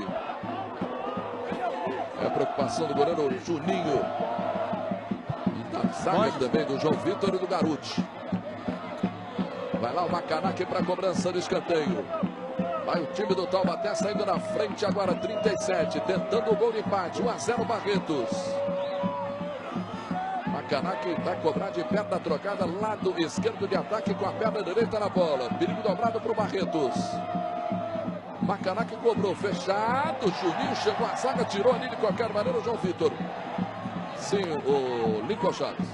É a preocupação do goleiro Juninho. E da zaga também do João Vitor e do Garuti. Vai lá o Macanaque para a cobrança do escanteio. Vai o time do Taubaté saindo na frente agora, trinta e sete. Tentando o gol de empate, um a zero Barretos. Macanaque vai cobrar de perna trocada, lado esquerdo de ataque com a perna direita na bola. Perigo dobrado para o Barretos. Macanaque cobrou, fechado, Juninho chegou à zaga, tirou ali de qualquer maneira o João Vitor. Sim, o Lincoln Chaves.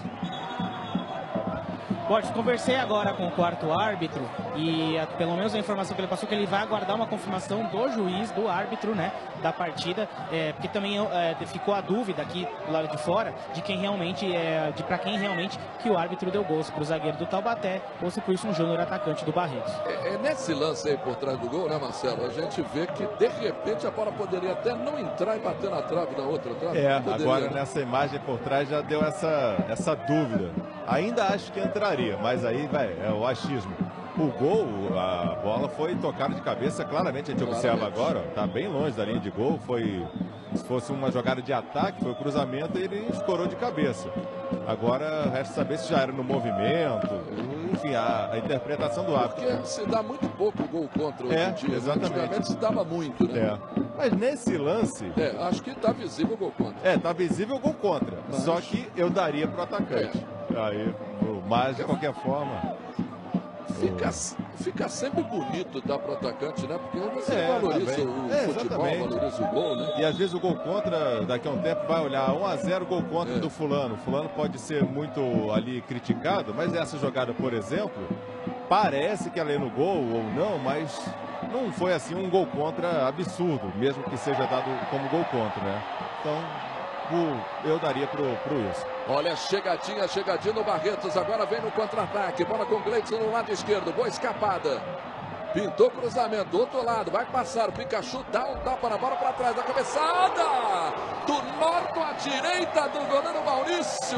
Pode, conversei agora com o quarto árbitro e a, pelo menos a informação que ele passou que ele vai aguardar uma confirmação do juiz, do árbitro, né, da partida, é, porque também é, ficou a dúvida aqui do lado de fora de quem realmente, é, de para quem realmente que o árbitro deu gol, se para o zagueiro do Taubaté ou se para o Wilson Júnior, atacante do Barretos. É, é nesse lance aí por trás do gol, né, Marcelo? A gente vê que de repente a bola poderia até não entrar e bater na trave da outra trave. É, poderia, agora né? Nessa imagem por trás já deu essa, essa dúvida. Ainda acho que entraria, mas aí vai, é o achismo. O gol, a bola foi tocada de cabeça, claramente a gente Claramente. observa agora, está bem longe da linha de gol, foi, se fosse uma jogada de ataque, foi o cruzamento e ele escorou de cabeça. Agora resta saber se já era no movimento, enfim, a, a interpretação do árbitro. Porque se dá muito pouco gol contra hoje É, em dia. exatamente. Antigamente se dava muito, né? É. Mas nesse lance... É, acho que está visível o gol contra. É, tá visível o gol contra, Mas... só que eu daria pro atacante. É. Aí, mas de qualquer forma... Fica, fica sempre bonito dar para o atacante, né? Porque você É, valoriza tá o é, futebol, exatamente. valoriza o gol, né? E às vezes o gol contra, daqui a um tempo vai olhar um a zero gol contra É. do fulano. O fulano pode ser muito ali criticado, mas essa jogada, por exemplo, parece que ela é no gol ou não, mas não foi assim um gol contra absurdo, mesmo que seja dado como gol contra, né? Então, o, eu daria pro, pro Wilson. Olha, chegadinha, chegadinha no Barretos. Agora vem no contra-ataque. Bola com o Gleison no lado esquerdo. Boa escapada. Pintou cruzamento do outro lado. Vai passar. O Pikachu dá um tapa na bola para trás. Da cabeçada. Do norte à direita do goleiro Maurício.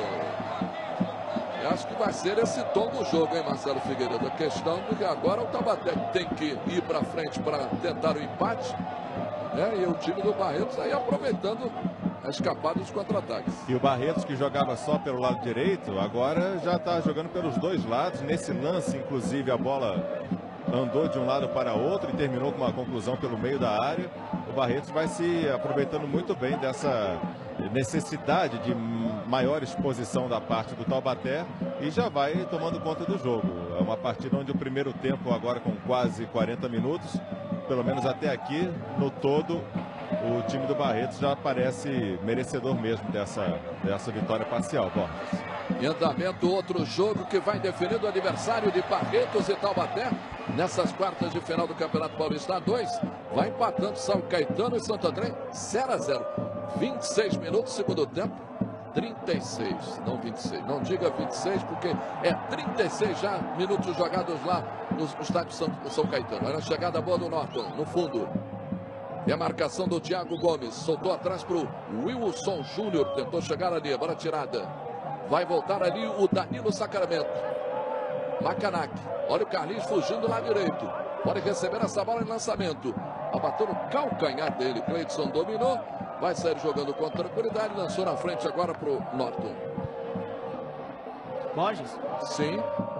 Eu acho que vai ser esse tom do jogo, hein, Marcelo Figueiredo? A questão de que agora o Taubaté tem que ir para frente para tentar o empate. Né? E o time do Barretos aí aproveitando a escapada dos contra-ataques. E o Barretos, que jogava só pelo lado direito, agora já está jogando pelos dois lados. Nesse lance, inclusive, a bola andou de um lado para outro e terminou com uma conclusão pelo meio da área. O Barretos vai se aproveitando muito bem dessa necessidade de maior exposição da parte do Taubaté e já vai tomando conta do jogo. É uma partida onde o primeiro tempo, agora com quase quarenta minutos, pelo menos até aqui, no todo, o time do Barretos já parece merecedor mesmo dessa, dessa vitória parcial. Borges. Em andamento, outro jogo que vai definir o adversário de Barretos e Taubaté nessas quartas de final do Campeonato Paulista dois. Vai empatando São Caetano e Santo André zero a zero. vinte e seis minutos, segundo tempo. trinta e seis, não vinte e seis. Não diga vinte e seis, porque é trinta e seis já minutos jogados lá no estádio São, São Caetano. Era a chegada boa do Norton, no fundo. E a marcação do Thiago Gomes. Soltou atrás para o Wilson Júnior. Tentou chegar ali, a bola tirada. Vai voltar ali o Danilo Sacramento. Macanac. Olha o Carlinhos fugindo lá direito. Pode receber essa bola em lançamento. Abateu no calcanhar dele. Cleidson dominou. Vai sair jogando com tranquilidade. Lançou na frente agora para o Norton. Borges? Sim.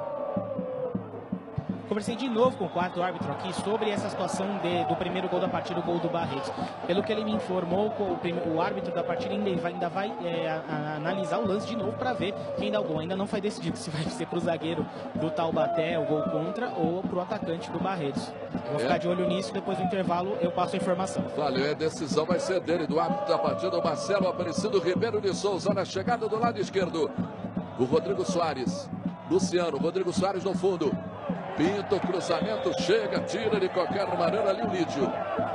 Conversei de novo com o quarto árbitro aqui sobre essa situação de, do primeiro gol da partida, o gol do Barretos. Pelo que ele me informou, o, o árbitro da partida ainda vai, ainda vai é, a, a, analisar o lance de novo para ver quem dá o gol. Ainda não foi decidido se vai ser para o zagueiro do Taubaté o gol contra ou para o atacante do Barretos. Vou é. ficar de olho nisso, depois do intervalo eu passo a informação. Valeu, a decisão vai ser dele, do árbitro da partida, o Marcelo Aparecido Ribeiro de Souza, na chegada do lado esquerdo. O Rodrigo Soares, Luciano, Rodrigo Soares no fundo. Pinta o cruzamento, chega, tira de qualquer maneira ali o Lídio.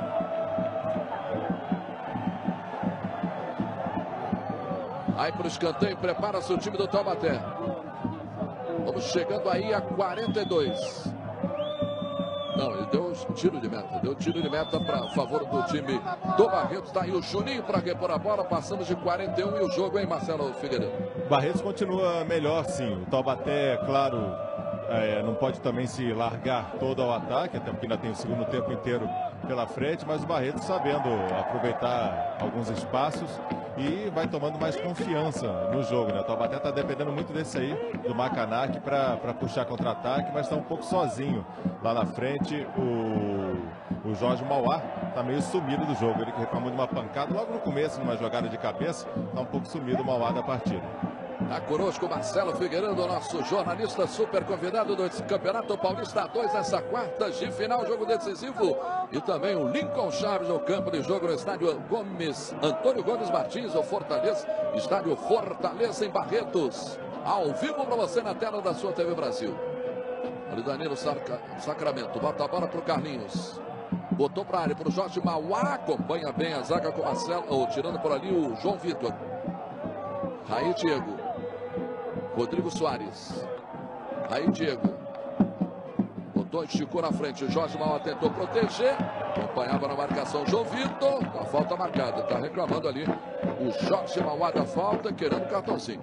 Aí para o escanteio, prepara-se o time do Taubaté. Vamos chegando aí a quarenta e dois. Não, ele deu um tiro de meta, deu tiro de meta para favor do time do Barretos. Tá aí o Juninho para repor a bola, passamos de quarenta e um e o jogo, hein, Marcelo Figueiredo? Barretos continua melhor, sim. O Taubaté, claro, é, não pode também se largar todo ao ataque, até porque ainda tem o segundo tempo inteiro pela frente, mas o Barretos sabendo aproveitar alguns espaços e vai tomando mais confiança no jogo, né? O Taubaté está dependendo muito desse aí, do Macanac, para puxar contra-ataque, mas está um pouco sozinho lá na frente. O, o Jorge Mauá está meio sumido do jogo, ele que reclamou de uma pancada logo no começo, numa jogada de cabeça, está um pouco sumido o Mauá da partida. Está conosco Marcelo Figueiredo, nosso jornalista super convidado do Campeonato Paulista dois, nessa quarta de final, jogo decisivo. E também o Lincoln Chaves no campo de jogo no estádio Gomes, Antônio Gomes Martins, o Fortaleza, estádio Fortaleza em Barretos. Ao vivo para você na tela da sua T V Brasil. Ali Danilo Saca, Sacramento, bota a bola para o Carlinhos. Botou para a área para o Jorge Mauá, acompanha bem a zaga com o Marcelo, ou tirando por ali o João Vitor. Aí Diego. Rodrigo Soares. Aí Diego. Botou, esticou na frente. O Jorge Mauá tentou proteger. Acompanhava na marcação João Vitor. A falta marcada. Está reclamando ali o Jorge Mauá da falta, querendo cartãozinho.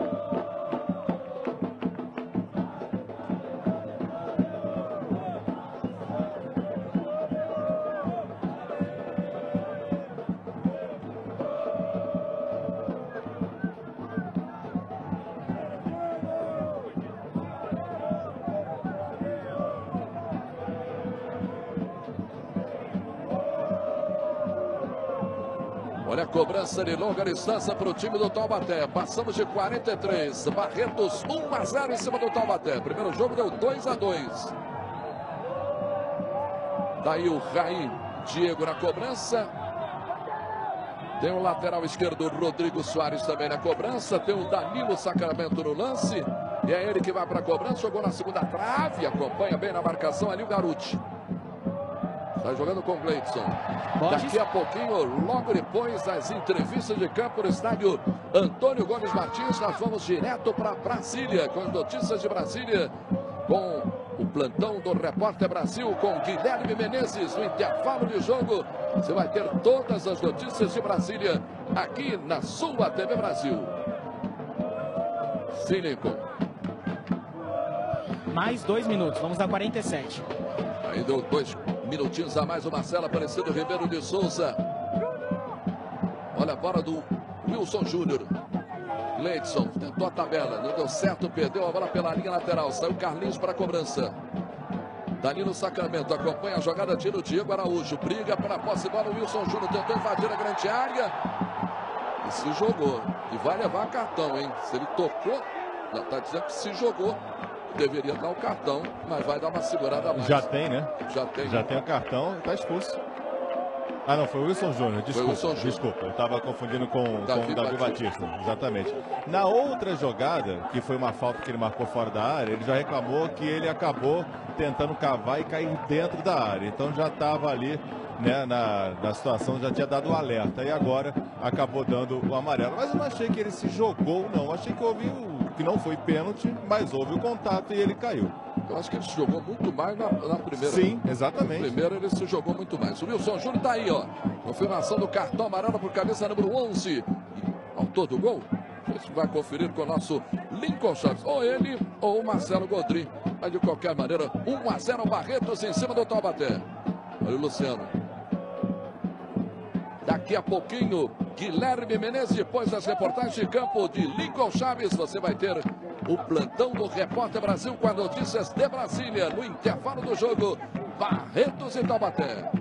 Olha a cobrança de longa distância para o time do Taubaté. Passamos de quarenta e três. Barretos um a zero em cima do Taubaté. Primeiro jogo deu dois a dois. Daí o Raí Diego na cobrança. Tem o lateral esquerdo Rodrigo Soares também na cobrança. Tem o Danilo Sacramento no lance. E é ele que vai para a cobrança. Jogou na segunda trave. Acompanha bem na marcação ali o Garuti. Está jogando com o Gleidson. Daqui a pouquinho, logo depois das entrevistas de campo no estádio Antônio Gomes Martins, nós vamos direto para Brasília, com as notícias de Brasília, com o plantão do Repórter Brasil, com Guilherme Menezes. No intervalo de jogo, você vai ter todas as notícias de Brasília aqui na sua T V Brasil. Sim, Lincoln. Mais dois minutos, vamos dar quarenta e sete. Aí deu dois minutinhos a mais o Marcelo Aparecido Ribeiro de Souza. Olha a bola do Wilson Júnior. Gleidson tentou a tabela, não deu certo, perdeu a bola pela linha lateral. Saiu Carlinhos para a cobrança. Danilo Sacramento acompanha a jogada, tira o Diego Araújo. Briga para a posse de bola, o Wilson Júnior tentou invadir a grande área. E se jogou. E vai levar cartão, hein? Se ele tocou, já está dizendo que se jogou. Deveria dar o cartão, mas vai dar uma segurada a mais. Já tem, né? Já tem. Já tem o cartão e está expulso. Ah, não, foi o Wilson Júnior. Desculpa, Wilson Júnior. desculpa. Eu estava confundindo com, Davi com o Davi Batista. Batista. Exatamente. Na outra jogada, que foi uma falta que ele marcou fora da área, ele já reclamou que ele acabou tentando cavar e cair dentro da área. Então já estava ali né, na, na situação, já tinha dado o alerta. E agora acabou dando o amarelo. Mas eu não achei que ele se jogou, não. Achei que houve o, que não foi pênalti, mas houve o contato e ele caiu. Eu acho que ele se jogou muito mais na, na primeira. Sim, exatamente. Na primeira ele se jogou muito mais. O Wilson Júnior tá aí, ó. Confirmação do cartão amarelo por camisa número onze. Autor do gol. A gente vai conferir com o nosso Lincoln Chaves. Ou ele ou o Marcelo Godrin. Mas de qualquer maneira, um a zero Barretos em cima do Taubaté. Olha o Luciano. Daqui a pouquinho, Guilherme Menezes, depois das reportagens de campo de Lincoln Chaves, você vai ter o plantão do Repórter Brasil com as notícias de Brasília. No intervalo do jogo, Barretos e Taubaté.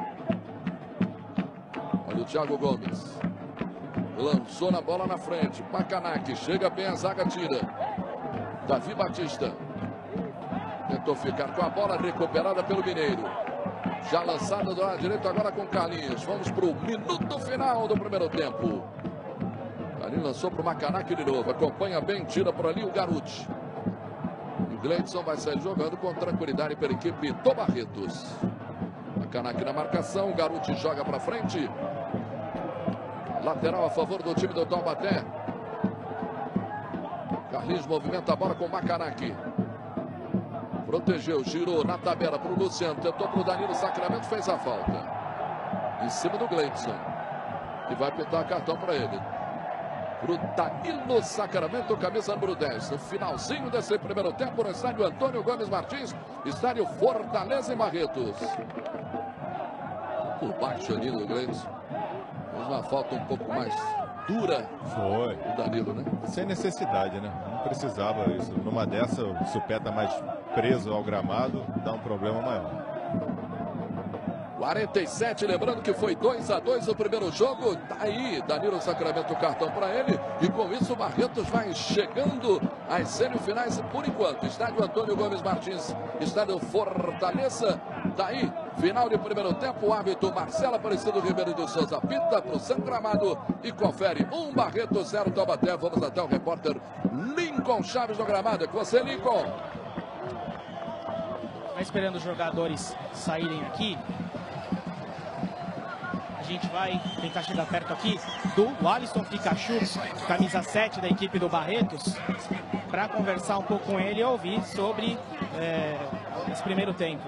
Olha o Thiago Gomes. Lançou na bola na frente. Macanac, chega bem, a zaga tira. Davi Batista. Tentou ficar com a bola, recuperada pelo Mineiro. Já lançado do lado direito agora com Carlinhos. Vamos para o minuto final do primeiro tempo. Carlinhos lançou para o Macanac de novo. Acompanha bem, tira por ali o Garuti. O Gleidson vai sair jogando com tranquilidade pela equipe do Barretos. Macanac na marcação. O Garuti joga para frente. Lateral a favor do time do Taubaté. Carlinhos movimenta a bola com o Macanac. Protegeu, girou na tabela para o Luciano. Tentou para o Danilo Sacramento, fez a falta. Em cima do Gleidson. E vai pintar cartão para ele. Para o Danilo Sacramento, camisa número dez. No finalzinho desse primeiro tempo, no estádio Antônio Gomes Martins. Estádio Fortaleza em Barretos. Por baixo ali do Gleidson. Fez uma falta um pouco mais dura. Foi. O Danilo, né? Sem necessidade, né? Não precisava isso. Numa dessa, se o pé tá mais preso ao gramado, dá um problema maior. quarenta e sete, lembrando que foi dois a dois o primeiro jogo. Tá aí, Danilo Sacramento, o cartão para ele. E com isso o Barretos vai chegando às semifinais por enquanto. Estádio Antônio Gomes Martins, estádio Fortaleza. Daí, final de primeiro tempo, o árbitro Marcelo Aparecido Ribeiro de Souza pita para o centro amado e confere um Barretos, zero Taubaté. Vamos até o repórter Lincoln Chaves no gramado. É com você, Lincoln. Vai esperando os jogadores saírem aqui. A gente vai tentar chegar perto aqui do Alisson Pikachu, camisa sete da equipe do Barretos, para conversar um pouco com ele e ouvir sobre é, esse primeiro tempo.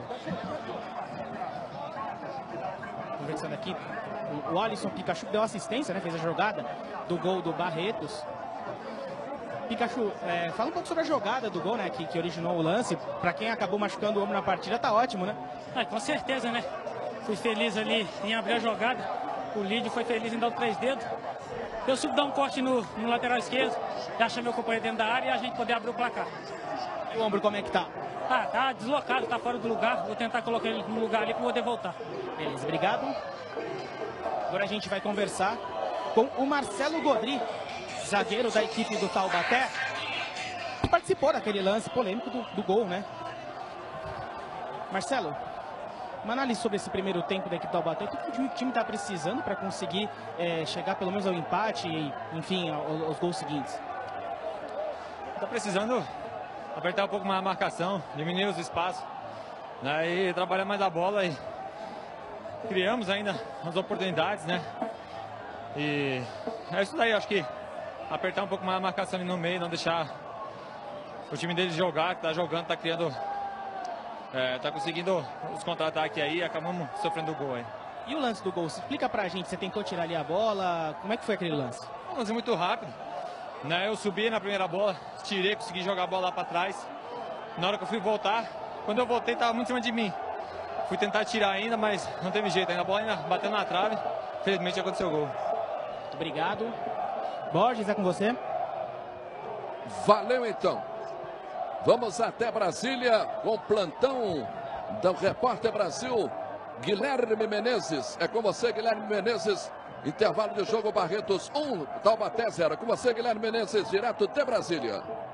Conversando aqui, o Alisson Pikachu deu assistência, né, fez a jogada do gol do Barretos. Pikachu, é, fala um pouco sobre a jogada do gol, né, que, que originou o lance. Para quem acabou machucando o ombro na partida, tá ótimo, né? Ah, com certeza, né? Fui feliz ali em abrir a jogada. O Lídio foi feliz em dar o três dedos. Eu soube dar um corte no, no lateral esquerdo. Já chamei o companheiro dentro da área e a gente poder abrir o placar. E o ombro como é que tá? Ah, tá deslocado, tá fora do lugar. Vou tentar colocar ele no lugar ali para poder voltar. Beleza, obrigado. Agora a gente vai conversar com o Marcelo Godrin, zagueiro da equipe do Taubaté, que participou daquele lance polêmico do, do gol, né? Marcelo, uma análise sobre esse primeiro tempo da equipe do Taubaté. O que o time está precisando para conseguir é, chegar pelo menos ao empate e, enfim, aos, aos gols seguintes? Está precisando apertar um pouco mais a marcação, diminuir os espaços, né, e trabalhar mais a bola. E criamos ainda as oportunidades, né? E é isso daí, acho que apertar um pouco mais a marcação ali no meio, não deixar o time deles jogar, que tá jogando, tá criando, é, tá conseguindo os contra-ataques aí, acabamos sofrendo o gol aí. E o lance do gol, explica pra gente, você tentou tirar ali a bola, como é que foi aquele lance? Um lance muito rápido, né? Eu subi na primeira bola, tirei, consegui jogar a bola lá pra trás. Na hora que eu fui voltar, quando eu voltei, tava muito em cima de mim. Fui tentar tirar ainda, mas não teve jeito, ainda a bola ainda bateu na trave, felizmente aconteceu o gol. Muito obrigado. Borges, é com você. Valeu, então. Vamos até Brasília com o plantão do Repórter Brasil, Guilherme Menezes. É com você, Guilherme Menezes. Intervalo de jogo, Barretos um, Taubaté zero. É com você, Guilherme Menezes, direto de Brasília.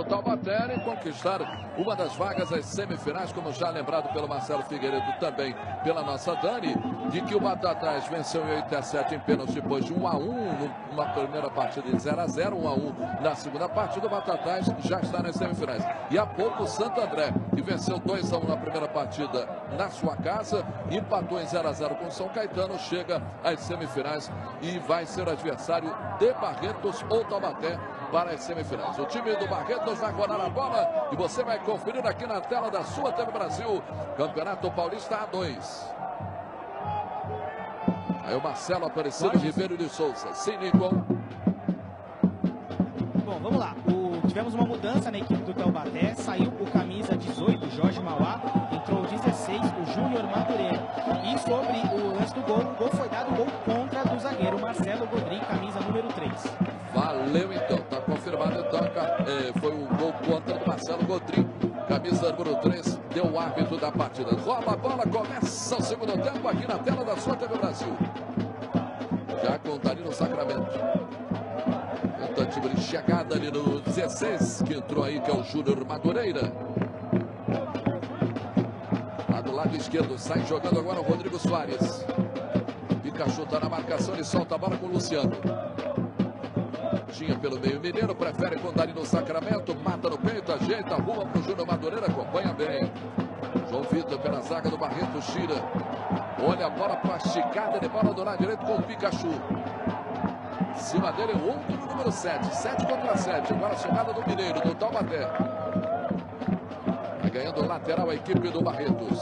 Taubaté e conquistar uma das vagas às semifinais, como já lembrado pelo Marcelo Figueiredo, também pela nossa Dani, de que o Batatais venceu em oito a sete em pênalti depois de um a um numa primeira partida de zero a zero, um a um na segunda partida. O Batatais já está nas semifinais. E há pouco o Santo André, que venceu dois a um na primeira partida na sua casa, empatou em zero a zero com o São Caetano, chega às semifinais e vai ser o adversário de Barretos ou Taubaté para as semifinais. O time do Barretos vai rodar a bola e você vai conferir aqui na tela da sua T V Brasil, Campeonato Paulista A dois. Aí o Marcelo Aparecido Ribeiro de Souza. Sim, Lincoln. Bom, vamos lá. O... Tivemos uma mudança na equipe do Taubaté. Saiu o camisa dezoito, Jorge Mauá. Entrou o dezesseis, o Júnior Madureira. E sobre o lance do gol, o gol foi dado gol contra do zagueiro Marcelo Godri, camisa número três. Valeu então, tá confirmado então, é, foi o gol contra do Marcelo Godri, camisa número três, deu o árbitro da partida. Rola a bola, começa o segundo tempo aqui na tela da sua T V Brasil. Já com o Danilo Sacramento. Tentativa de chegada ali no dezesseis, que entrou aí, que é o Júnior Madureira. Lá do lado esquerdo, sai jogando agora o Rodrigo Soares. Pikachu tá na marcação, ele solta a bola com o Luciano. Tinha pelo meio Mineiro, prefere com Danilo Sacramento, mata no peito, ajeita, arruma para o Júnior Madureira, acompanha bem. João Vitor pela zaga do Barreto, tira. Olha a bola para a esticada de bola do lado direito com o Pikachu. Em cima dele o outro do número sete, sete contra sete. Agora a chegada do Mineiro, do Taubaté. Vai ganhando lateral a equipe do Barretos.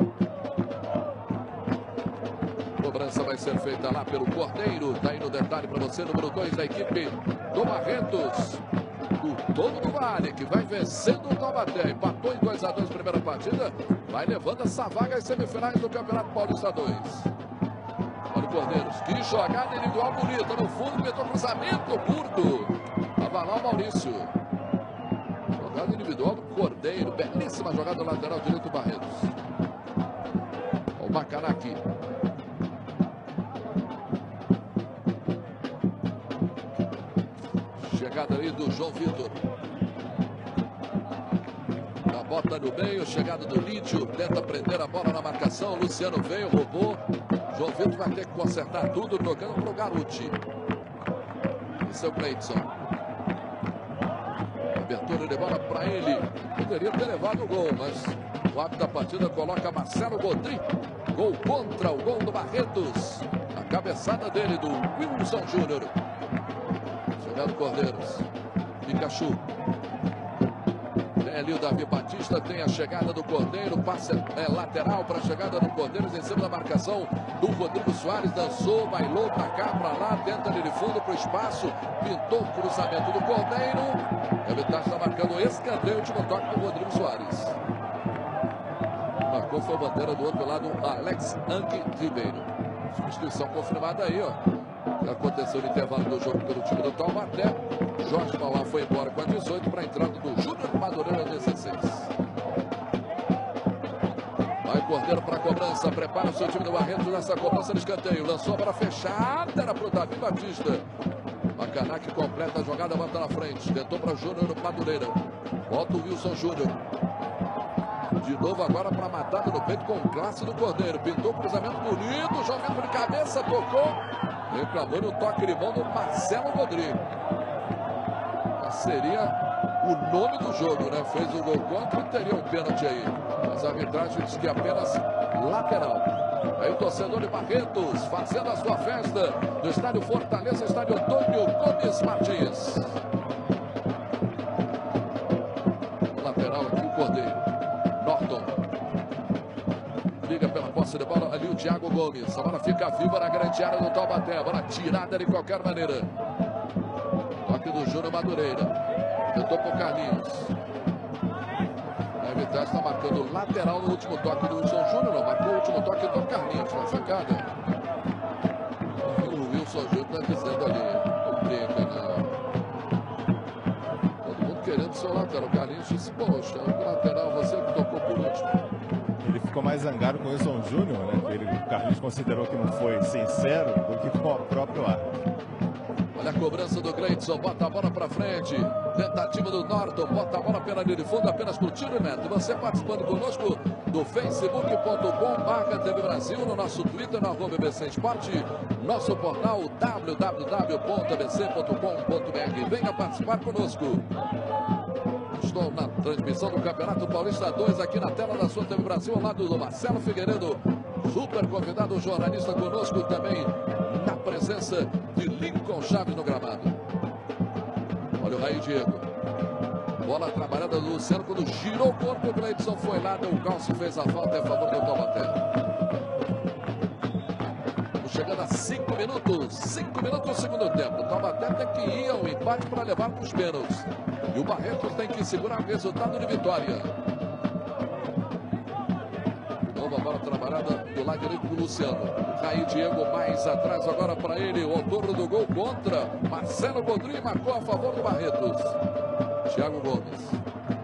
Cobrança vai ser feita lá pelo Cordeiro. Tá aí no detalhe para você, número dois da equipe do Barretos. O Todo do Vale, que vai vencendo o Taubaté. Empatou em dois a dois primeira partida. Vai levando essa vaga às semifinais do Campeonato Paulista dois. Olha o Cordeiros. Que jogada individual bonita. No fundo, meteu cruzamento curto. Tava lá o Maurício. Jogada individual do Cordeiro. Belíssima jogada lateral direito do Barretos. Olha o Macaná aqui. Chegada aí do João Vitor. A bota no meio, chegada do Lídio. Tenta prender a bola na marcação. Luciano veio, roubou. João Vitor vai ter que consertar tudo, trocando para o Garuti. Esse é o Cleiton. Abertura de bola para ele. Poderia ter levado o gol, mas o árbitro da partida coloca Marcelo Godri. Gol contra o gol do Barretos. A cabeçada dele, do Wilson Júnior. Chegando Cordeiros. Pikachu. Tem ali o Davi Batista, tem a chegada do Cordeiro, passe é, lateral para a chegada do Cordeiros em cima da marcação do Rodrigo Soares, dançou, bailou para cá, para lá, tenta ali de fundo para o espaço, pintou o cruzamento do Cordeiro. O Vitar está marcando escanteio, último toque do Rodrigo Soares. Marcou, foi a bandeira do outro lado, Alex Anque Ribeiro. Substituição confirmada aí, ó. Aconteceu no intervalo do jogo pelo time do Taubaté. Jorge Mauá foi embora com a dezoito para a entrada do Júnior Madureira dezesseis. Vai Cordeiro para a cobrança. Prepara o seu time do Barretos nessa cobrança de escanteio. Lançou para fechada. Era para o Davi Batista. Macaná que completa a jogada, bota na frente. Tentou para Júnior Madureira. Volta o Wilson Júnior. De novo agora para a matada no peito com classe do Cordeiro. Pintou o cruzamento bonito. João Vitor de cabeça, tocou. Reclamou no toque de mão do Marcelo Rodrigo. Seria o nome do jogo, né? Fez o gol contra e teria um pênalti aí. Mas a arbitragem diz que é apenas lateral. Aí o torcedor de Barretos fazendo a sua festa no estádio Fortaleza, estádio Antônio Gomes Martins. O lateral aqui, o Cordeiro. Norton. Liga pela posse de bola ali o Thiago Gomes. A bola fica viva na grande área do Taubaté. A bola tirada de qualquer maneira. Toque do Júnior Madureira. Tentou para o Carlinhos. A arbitragem está marcando lateral no último toque do Wilson Júnior. Não, marcou o último toque do Carlinhos na sacada. O Wilson Júnior está dizendo ali. Não brinca, não. Todo mundo querendo seu lateral. O Carlinhos disse, poxa, o lateral você que tocou por último. Ele ficou mais zangado com o Wilson Júnior, né? Ele, o Carlinhos considerou que não foi sincero do que com o próprio árbitro. Olha a cobrança do Gleidson, bota a bola para frente. Tentativa do Norton, bota a bola pela linha de fundo, apenas por tiro e meta. Você participando conosco do facebook ponto com barra T V Brasil, no nosso Twitter, no arroba B C Esporte, nosso portal w w w ponto b c ponto com ponto b r. Venha participar conosco. Estou na transmissão do Campeonato Paulista dois aqui na tela da sua T V Brasil, ao lado do Marcelo Figueiredo, super convidado jornalista conosco também, na presença de Lincoln Chaves no gramado. Olha o Raí Diego. Bola trabalhada do Luciano, quando girou o corpo, o Gleidson foi lá, deu o calço e fez a falta a favor do Taubaté. Chegando a cinco minutos, cinco minutos do segundo tempo. O Taubaté tem que ir ao empate para levar para os pênaltis. E o Barretos tem que segurar o resultado de vitória. Nova bola trabalhada do lado direito do Luciano. Raí Diego mais atrás agora para ele. O autor do gol contra. Marcelo Godrinho marcou a favor do Barretos. Thiago Gomes.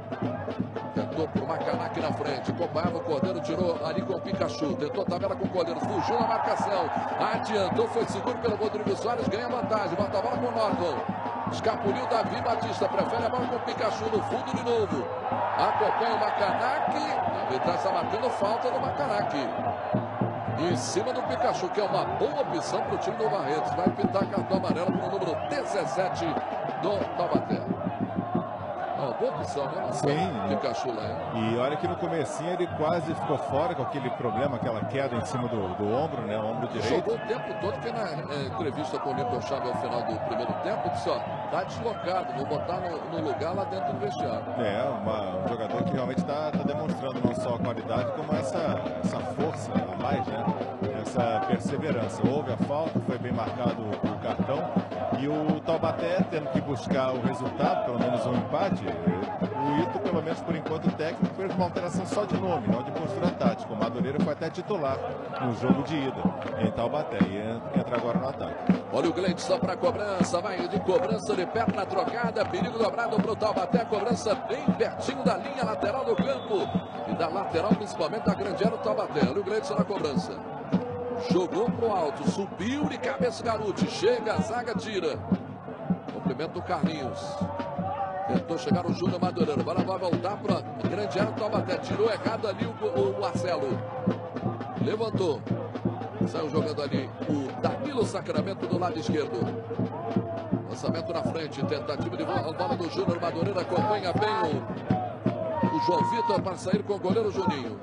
Tentou por Macanac na frente. Acompanhava o Cordeiro, tirou ali com o Pikachu. Tentou tabela com o Cordeiro. Fugiu na marcação. Adiantou, foi seguro pelo Rodrigo Soares. Ganha vantagem. Bota a bola com o Norton. Escapuliu Davi Batista. Prefere a bola com o Pikachu no fundo de novo. Acompanha o Macanac. A arbitragem está marcando falta do Macanac. Em cima do Pikachu, que é uma boa opção para o time do Barretos. Vai pintar cartão amarelo para o número dezessete do Taubaté. Uma boa opção, né? Sim. Pikachu lá, hein? E olha que no comecinho ele quase ficou fora com aquele problema, aquela queda em cima do, do ombro, né? O ombro direito. Jogou o tempo todo, que na é, entrevista com o Lincoln Chaves ao final do primeiro tempo, disse, ó, tá deslocado, vou botar no, no lugar lá dentro do vestiário. É, uma, um jogador que realmente está tá demonstrando não só a qualidade, como essa, essa força a mais, né? Essa perseverança. Houve a falta, foi bem marcado o cartão. E o Taubaté tendo que buscar o resultado, pelo menos um empate. O Ito, pelo menos por enquanto técnico, fez uma alteração só de nome, não de postura tática. O Madureira foi até titular no jogo de ida em Taubaté e entra agora no ataque. Olha o Gleidson para a cobrança, vai de cobrança de perna trocada, perigo dobrado para o Taubaté, cobrança bem pertinho da linha lateral do campo e da lateral principalmente da grande área do Taubaté. Olha o Gleidson na cobrança. Jogou pro alto, subiu de cabeça Garuti, chega, a zaga tira. Complemento do Carlinhos. Tentou chegar o Júnior Madureira. Agora vai voltar para a grande área do Taubaté. Tirou errado ali o, o Marcelo. Levantou. Saiu jogando ali o Danilo Sacramento do lado esquerdo. Lançamento na frente. Tentativa de bola, bola do Júnior Madureira. Acompanha bem o, o João Vitor para sair com o goleiro Juninho.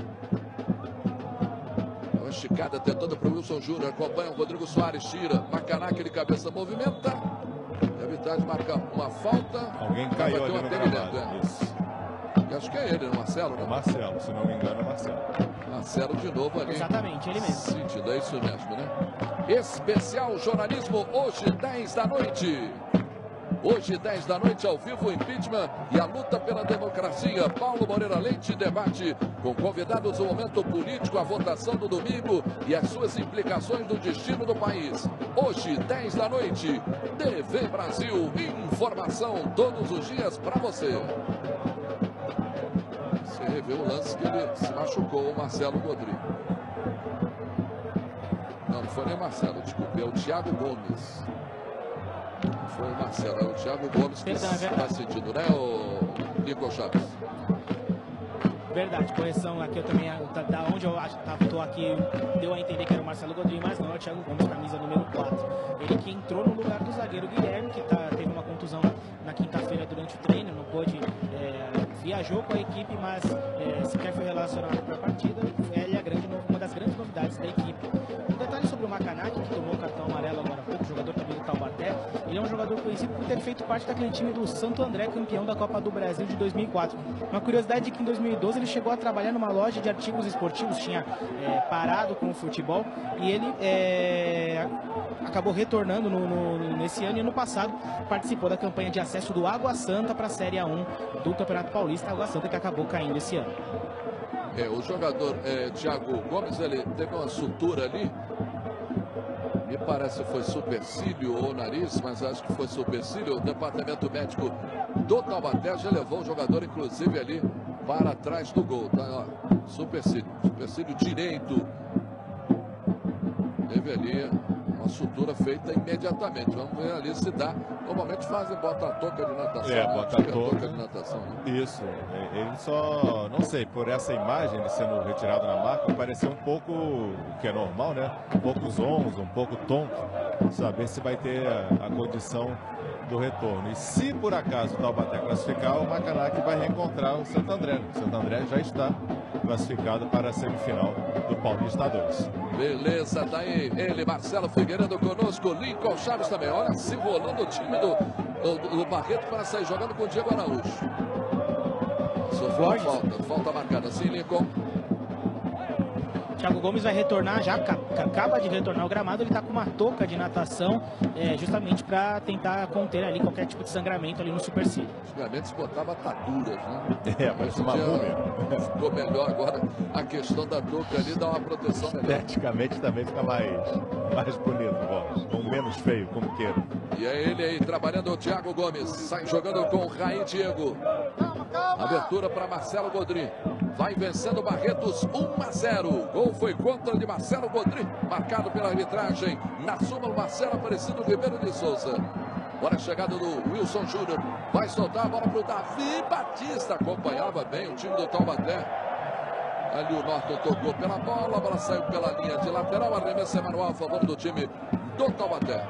Esticada, tentando para o Wilson Júnior. Acompanha o Rodrigo Soares, tira. Macanac de cabeça, movimenta. E a arbitragem marca uma falta. Alguém caiu ali no gramado. É. Isso. Acho que é ele, o Marcelo, né? É Marcelo, se não me engano, é Marcelo. Marcelo de novo ali. Exatamente, ele mesmo. Sentido, é isso mesmo, né? Especial jornalismo, hoje, dez da noite. Hoje, dez da noite, ao vivo, impeachment e a luta pela democracia. Paulo Moreira Leite debate com convidados o momento político, a votação do domingo e as suas implicações no destino do país. Hoje, dez da noite, T V Brasil, informação todos os dias para você. Você revê o lance que ele se machucou, o Marcelo Godrinho. Não, não foi nem Marcelo, desculpe, é o Thiago Gomes. Foi o Marcelo, é o Thiago Gomes que está sentindo, né, o Lincoln Chaves? Verdade, correção aqui, eu também, da onde eu estou aqui, deu a entender que era o Marcelo Godinho, mas não, é o Thiago Gomes, camisa número quatro. Ele que entrou no lugar do zagueiro Guilherme, que tá, teve uma contusão na quinta-feira durante o treino, não pôde, é, viajou com a equipe, mas é, sequer foi relacionado para a partida. Ele é a grande, uma das grandes novidades da equipe. Um detalhe sobre o Macanac, que tomou o cartão amarelo agora há pouco, jogador também do Taubaté. Ele é um jogador conhecido por ter feito parte daquele time do Santo André, campeão da Copa do Brasil de dois mil e quatro. Uma curiosidade é que em dois mil e doze ele chegou a trabalhar numa loja de artigos esportivos, tinha é, parado com o futebol e ele é, acabou retornando no, no, nesse ano e ano passado participou da campanha de acesso do Água Santa para a Série A um do Campeonato Paulista, Água Santa que acabou caindo esse ano. É, o jogador é, Thiago Gomes, ele teve uma sutura ali. Me parece que foi supercílio ou nariz, mas acho que foi supercílio. O departamento médico do Taubaté já levou o jogador, inclusive, ali para trás do gol. Tá, ó, supercílio, supercílio direito. Teve ali uma sutura feita imediatamente. Vamos ver ali se dá. Normalmente fazem, bota a touca de natação. É, né? bota a Tira touca. touca de natação. Né? Isso. Ele só, não sei, por essa imagem, ele sendo retirado na marca, pareceu um pouco, o que é normal, né? Um pouco zonzo, um pouco tonto. Saber se vai ter a, a condição do retorno. E se por acaso o Taubaté classificar, o Macanaki vai reencontrar o Santo André. O Santo André já está classificado para a semifinal do Paulista dois. Beleza, daí ele, Marcelo Figueiredo conosco, Lincoln Chaves também. Olha, se rolando o time do, do, do Barreto para sair jogando com o Diego Araújo. Sofreu falta, falta marcada. Sim, Lincoln. Thiago Gomes vai retornar, já acaba de retornar ao gramado, ele está com uma touca de natação, é, justamente para tentar conter ali qualquer tipo de sangramento ali no supercílio. Antigamente se botava ataduras, né? É, mas uma múmia. Ficou melhor agora a questão da touca ali, dá uma proteção melhor. Esteticamente também fica mais, mais bonito, Gomes. Ou menos feio, como queira. E é ele aí, trabalhando o Thiago Gomes, sai jogando com o Raí Diego. Abertura para Marcelo Godri. Vai vencendo Barretos um a zero. Gol foi contra de Marcelo Godri, marcado pela arbitragem. Na súmula, Marcelo Aparecido Ribeiro de Souza. Agora a chegada do Wilson Júnior. Vai soltar a bola para o Davi Batista. Acompanhava bem o time do Taubaté. Ali o Norton tocou pela bola. A bola saiu pela linha de lateral. Arremesso é manual a favor do time do Taubaté.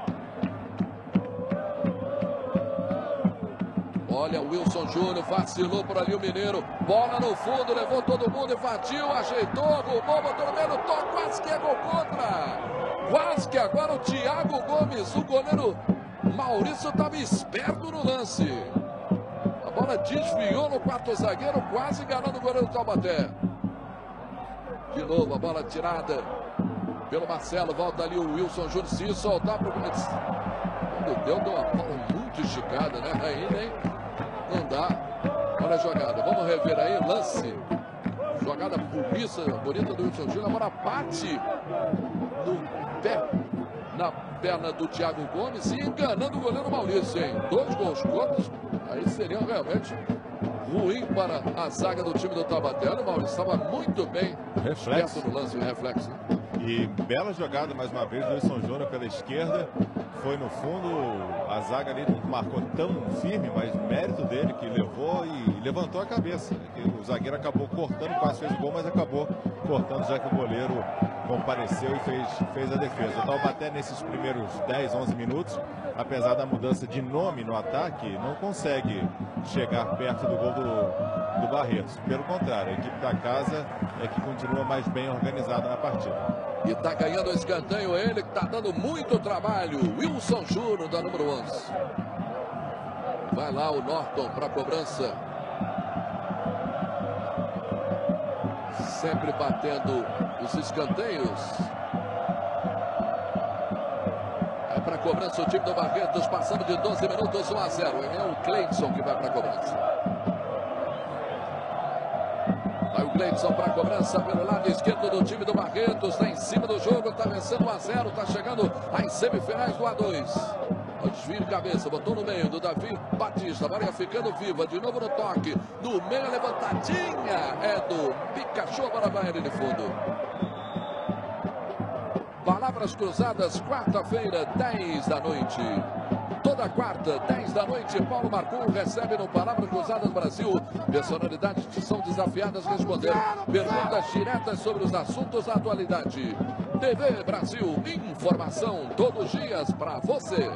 Olha o Wilson Júnior, vacilou por ali o Mineiro. Bola no fundo, levou todo mundo, invadiu, ajeitou, arrumou, botou no meio, toque, quase que é gol contra. Quase que agora o Thiago Gomes, o goleiro Maurício estava esperto no lance. A bola desviou no quarto zagueiro, quase enganando o goleiro Taubaté. De novo a bola tirada pelo Marcelo, volta ali o Wilson Júnior, se soltar para o Gomes. Quando deu, deu uma bola muito esticada, né? Aí nem... não dá. Olha a jogada. Vamos rever aí. Lance. Jogada bonita, bonita do Wilson Júnior. A bola bate no pé, na perna do Thiago Gomes e enganando o goleiro Maurício, hein? Dois gols contra. Aí seriam realmente ruim para a zaga do time do Taubaté. O Maurício estava muito bem. Reflexo. Perto do lance, o reflexo. E bela jogada mais uma vez do Wilson Júnior pela esquerda. Foi no fundo, a zaga ali não marcou tão firme, mas mérito dele que levou e levantou a cabeça. O zagueiro acabou cortando, quase fez o gol, mas acabou cortando já que o goleiro compareceu e fez, fez a defesa. O Taubaté nesses primeiros dez, onze minutos, apesar da mudança de nome no ataque, não consegue chegar perto do gol do, do Barretos. Pelo contrário, a equipe da casa é que continua mais bem organizada na partida. E tá ganhando o escanteio, ele que tá dando muito trabalho. Wilson Júnior, da número onze. Vai lá o Norton para a cobrança. Sempre batendo os escanteios. É para a cobrança o time do Barretos, passando de doze minutos, um a zero. É o Cleidson que vai para a cobrança. Vai o Cleidson para a cobrança pelo lado esquerdo do time do Barretos. Está em cima do jogo, está vencendo um a zero. Está chegando às semifinais do A dois. O desvio de cabeça, botou no meio do Davi Batista. Agora ia ficando viva, de novo no toque. No meio, a levantadinha é do Pikachu, agora vai ele de fundo. Palavras Cruzadas, quarta-feira, dez da noite. Toda quarta, dez da noite, Paulo Marcon recebe no Palavras Cruzadas Brasil. Personalidades que são desafiadas a responder perguntas diretas sobre os assuntos da atualidade. T V Brasil, informação todos os dias para você.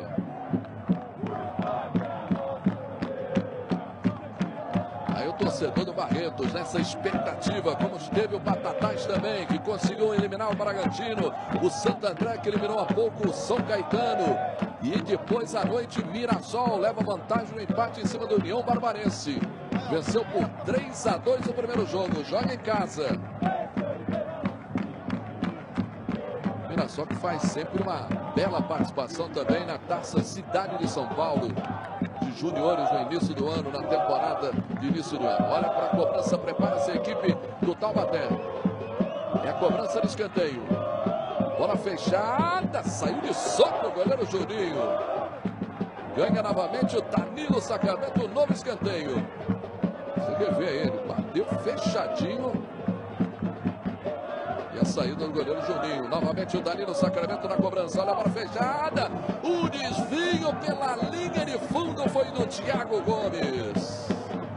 Aí o torcedor do Barretos, nessa expectativa, como esteve o Batatais também, que conseguiu eliminar o Bragantino. O Santo André, que eliminou há pouco o São Caetano. E depois à noite, Mirassol leva vantagem no empate em cima do União Barbarense. Venceu por três a dois o primeiro jogo, joga em casa. Mirassol que faz sempre uma bela participação também na Taça Cidade de São Paulo. De juniores no início do ano, na temporada de início do ano. Olha para a cobrança, prepara-se a equipe do Taubaté. É a cobrança de escanteio. Bola fechada, saiu de soco o goleiro Juninho. Ganha novamente o Danilo Sacramento, o novo escanteio. Você quer ver ele, bateu fechadinho. E a saída do goleiro Juninho. Novamente o Danilo Sacramento na cobrança. Olha a bola fechada. O desvio pela linha de fundo foi do Thiago Gomes.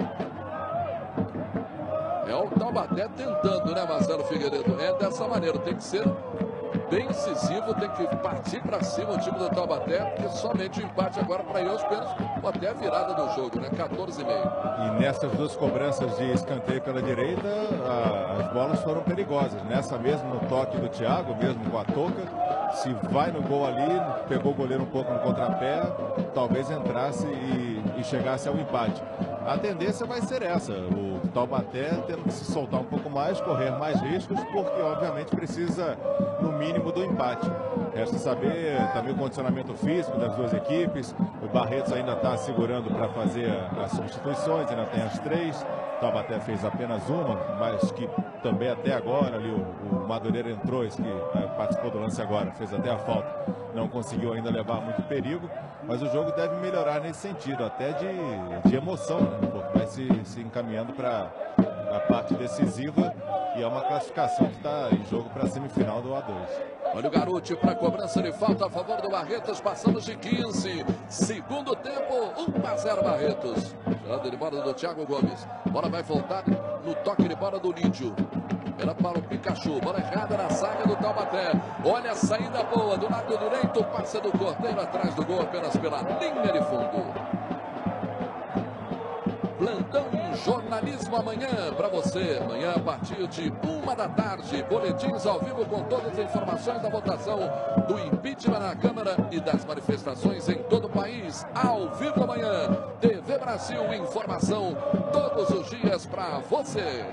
É o Taubaté tentando, né, Marcelo Figueiredo? É dessa maneira, tem que ser bem incisivo, tem que partir para cima o time do Taubaté, porque somente o empate agora para ir aos pênaltis, ou até a virada do jogo, né? quatorze e meio. E nessas duas cobranças de escanteio pela direita, a, as bolas foram perigosas. Nessa mesmo, no toque do Thiago, mesmo com a touca, se vai no gol ali, pegou o goleiro um pouco no contrapé, talvez entrasse e, e chegasse ao empate. A tendência vai ser essa, o Taubaté tendo que se soltar um pouco mais, correr mais riscos, porque obviamente precisa no mínimo do empate. Resta saber também o condicionamento físico das duas equipes. O Barretos ainda está segurando para fazer as substituições, ainda tem as três. O Taubaté fez apenas uma, mas que também até agora ali o, o Madureira entrou, esse que é, participou do lance agora, fez até a falta. Não conseguiu ainda levar muito perigo, mas o jogo deve melhorar nesse sentido, até de, de emoção, né? Porque vai se, se encaminhando para a parte decisiva e é uma classificação que está em jogo para a semifinal do A dois. Olha o Garuti para cobrança de falta a favor do Barretos, passamos de quinze. Segundo tempo, um a zero Barretos. Jogada de bola do Thiago Gomes. Bola vai voltar no toque de bola do Lídio. Era para o Pikachu, bola errada na saga do Taubaté. Olha a saída boa do lado direito, passe do Cordeiro atrás do gol, apenas pela linha de fundo. Plantão Jornalismo amanhã para você. Amanhã a partir de uma da tarde, boletins ao vivo com todas as informações da votação do impeachment na Câmara e das manifestações em todo o país. Ao vivo amanhã, T V Brasil, informação todos os dias para você.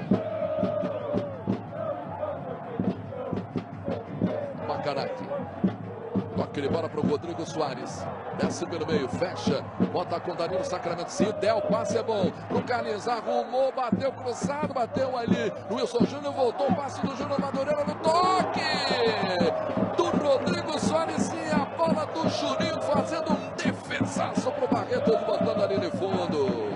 Macarate. Toque de bola para o Rodrigo Soares. Desce pelo meio, fecha. Bota com Danilo Sacramento. Se der, o passe é bom. O Carlinhos arrumou, bateu cruzado, bateu ali. Wilson Júnior voltou. O passe do Júnior Madureira no toque do Rodrigo Soares. E a bola do Juninho fazendo um defensaço para o Barretos, botando ali de fundo.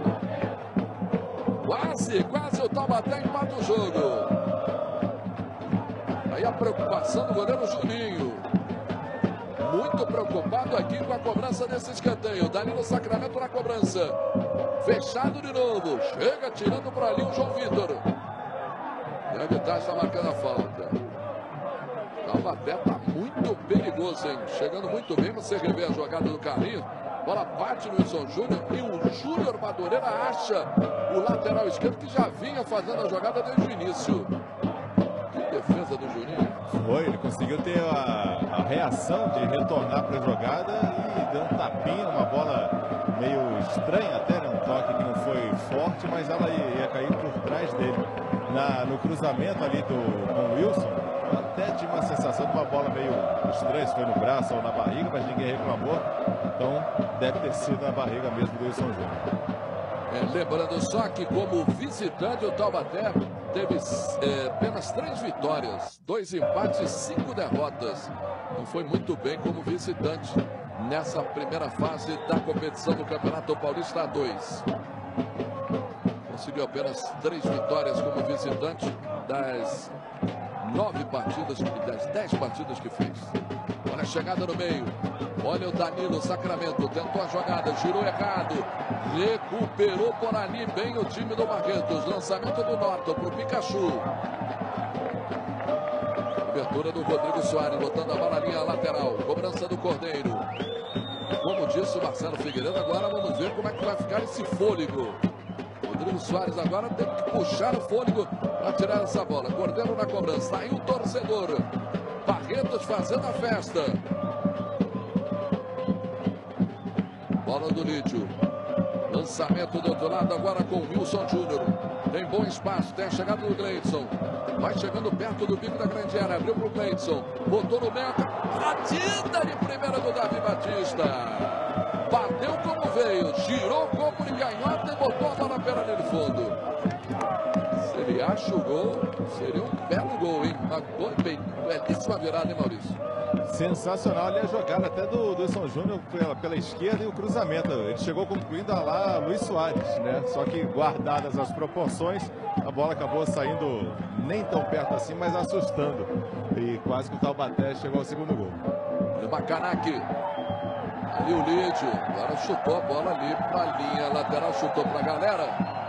Quase, quase o Taubaté empata o jogo. Aí a preocupação do goleiro Juninho. Muito preocupado aqui com a cobrança desse escanteio. Danilo Sacramento na cobrança. Fechado de novo. Chega tirando para ali o João Vitor. Deve estar já marcando a falta. Taubaté está muito perigoso, hein? Chegando muito bem. Você revê a jogada do Carlinhos. Bola bate no Wilson Júnior. E o Júnior Madureira acha o lateral esquerdo que já vinha fazendo a jogada desde o início. Que defesa do Juninho. Foi, ele conseguiu ter a, a reação de retornar para a jogada e deu um tapinha, uma bola meio estranha até, né? Um toque que não foi forte, mas ela ia, ia cair por trás dele. Na, no cruzamento ali do, com o Wilson, até tinha uma sensação de uma bola meio estranha, se foi no braço ou na barriga, mas ninguém reclamou. Então deve ter sido na barriga mesmo do Wilson Júnior. É, lembrando só que como visitante o Taubaté teve é, apenas três vitórias, dois empates e cinco derrotas. Não foi muito bem como visitante nessa primeira fase da competição do Campeonato Paulista A dois. Conseguiu apenas três vitórias como visitante das nove partidas, das dez partidas que fez. Olha a chegada no meio. Olha o Danilo Sacramento, tentou a jogada, girou errado, recuperou por ali bem o time do Barretos. Lançamento do Norton para o Pikachu. Cobertura do Rodrigo Soares, botando a bola na linha lateral. Cobrança do Cordeiro. Como disse o Marcelo Figueiredo, agora vamos ver como é que vai ficar esse fôlego. Rodrigo Soares agora tem que puxar o fôlego para tirar essa bola. Cordeiro na cobrança, aí o torcedor. Barretos fazendo a festa. Bola do Lídio. Lançamento do outro lado agora com o Wilson Júnior. Tem bom espaço, tem a chegada do Gleidson. Vai chegando perto do bico da grande área. Abriu para o Gleidson. Botou no meio. Batida de primeira do Davi Batista. Bateu como veio. Girou o corpo de canhota e botou a bola pela linha de fundo. Se ele acha o gol, seria um belo gol, hein? Uma boa, bem, belíssima virada, hein, Maurício? Sensacional ali a jogada até do, do Wilson Júnior pela, pela esquerda e o cruzamento. Ele chegou concluindo a lá Luiz Soares, né? Só que guardadas as proporções, a bola acabou saindo nem tão perto assim, mas assustando. E quase que o Taubaté chegou ao segundo gol. O Macanac. Ali o Lídio. Agora chutou a bola ali para a linha lateral. Chutou para a galera.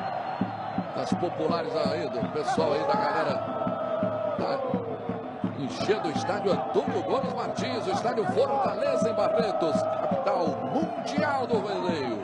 Das populares aí, do pessoal aí da galera. Tá enchendo o estádio Antônio Gomes Martins, o estádio Fortaleza em Barretos, capital mundial do veleio.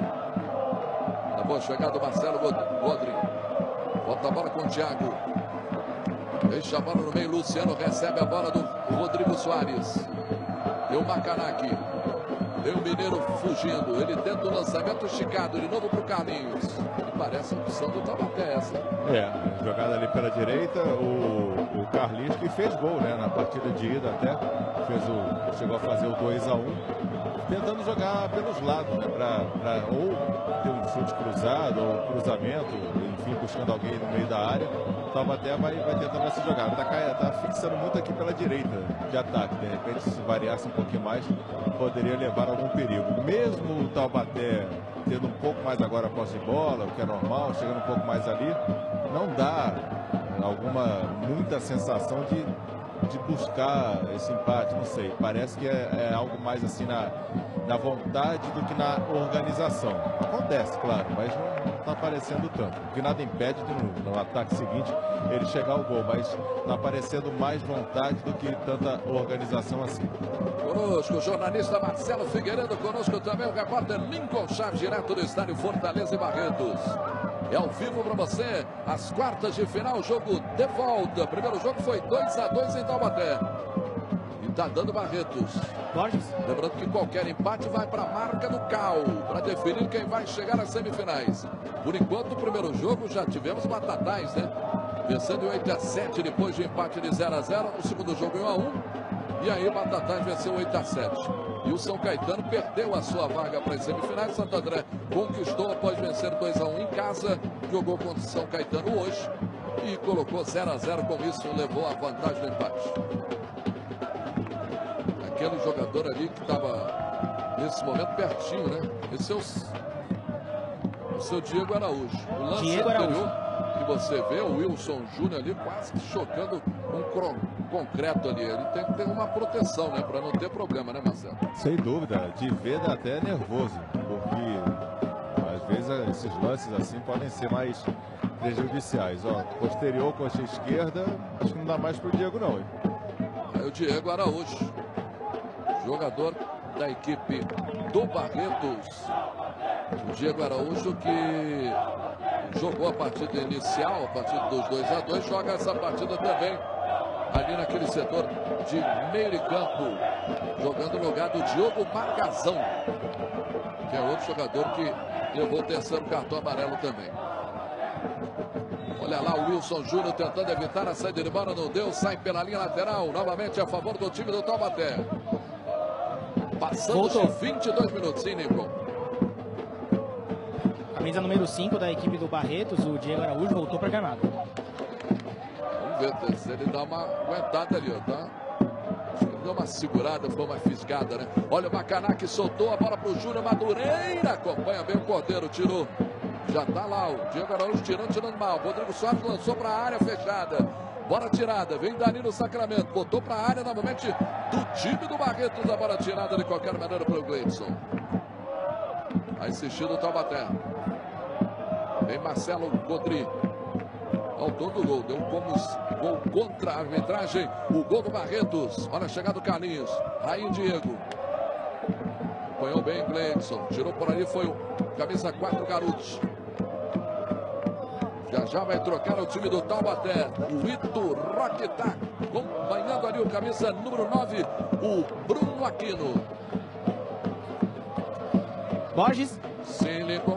Na boa chegada do Marcelo Godri. Volta a bola com o Thiago. Deixa a bola no meio, Luciano recebe a bola do Rodrigo Soares. Deu o Macanac. Deu o Mineiro fugindo. Ele tenta o lançamento esticado de novo para o Carlinhos. E parece a opção do Taubaté essa. É, jogada ali pela direita, o, o Carlinhos que fez gol, né, na partida de ida até. Fez o, chegou a fazer o dois a um. Tentando jogar pelos lados, né, pra, pra ou ter um chute cruzado, ou cruzamento, enfim, buscando alguém no meio da área. O Taubaté vai, vai tentando essa jogada. Tá, tá fixando muito aqui pela direita de ataque. De repente, se variasse um pouquinho mais, poderia levar algum perigo. Mesmo o Taubaté tendo um pouco mais agora a posse de bola, o que é normal, chegando um pouco mais ali, não dá alguma, muita sensação de, de buscar esse empate, não sei. Parece que é, é algo mais assim na, na vontade do que na organização. Acontece, claro, mas não está aparecendo tanto. Porque nada impede de no, no ataque seguinte ele chegar ao gol, mas está aparecendo mais vontade do que tanta organização assim. Conosco, o jornalista Marcelo Figueiredo, conosco também o repórter Lincoln Chaves, direto do estádio Fortaleza e Barretos. É ao vivo para você, as quartas de final, jogo de volta. Primeiro jogo foi dois a dois em Taubaté. E tá dando Barretos. Borges. Lembrando que qualquer empate vai para a marca do cal, para definir quem vai chegar às semifinais. Por enquanto, o primeiro jogo já tivemos Batatais, né? Vencendo em oito a sete depois de empate de zero a zero. O segundo jogo em um a um. E aí Batatais venceu oito a sete. E o São Caetano perdeu a sua vaga para as semifinais. Santo André conquistou após vencer dois a um em casa. Jogou contra o São Caetano hoje e colocou zero a zero. Com isso levou a vantagem do empate. Aquele jogador ali que estava nesse momento pertinho, né? Esse é o, o seu Diego Araújo. O lance Diego anterior Araújo. que você vê, o Wilson Júnior ali quase que chocando um concreto ali. Ele tem que ter uma proteção, né? Para não ter problema, né, Marcelo? Sem dúvida, de ver dá até nervoso, porque às vezes esses lances assim podem ser mais prejudiciais. Ó, posterior, coxa esquerda, acho que não dá mais pro Diego não, hein? Aí o Diego Araújo, jogador da equipe do Barretos. O Diego Araújo que jogou a partida inicial, a partida dos dois a dois, joga essa partida também ali naquele setor de meio de campo, jogando no lugar do Diogo Margazão, que é outro jogador que levou o terceiro cartão amarelo também. Olha lá o Wilson Júnior tentando evitar a saída de bola, não deu, sai pela linha lateral, novamente a favor do time do Taubaté. Passando de vinte e dois minutos, sim, Nico. Camisa número cinco da equipe do Barretos, o Diego Araújo, voltou para a granada. Vamos ver se ele dá uma aguentada ali, ó, tá? Acho que ele deu uma segurada, foi uma fisgada, né? Olha o Macanac, soltou a bola pro Júnior Madureira, acompanha bem o Cordeiro, tirou. Já tá lá o Diego Araújo tirando, tirando mal. Rodrigo Soares lançou para a área fechada. Bola tirada, vem Danilo Sacramento, botou para a área novamente do time do Barretos, a bola tirada de qualquer maneira pelo Gleidson. Vai insistindo o Taubaté. Vem Marcelo Godri. Autor do gol, deu como gol contra a arbitragem, o gol do Barretos. Olha a chegada do Carlinhos, aí Diego. Apanhou bem Gleidson, tirou por ali, foi o camisa quatro Garuti. Já já vai trocar o time do Taubaté. O Ito Roque tá acompanhando ali o camisa número nove, o Bruno Aquino. Borges. Sim, Lincoln.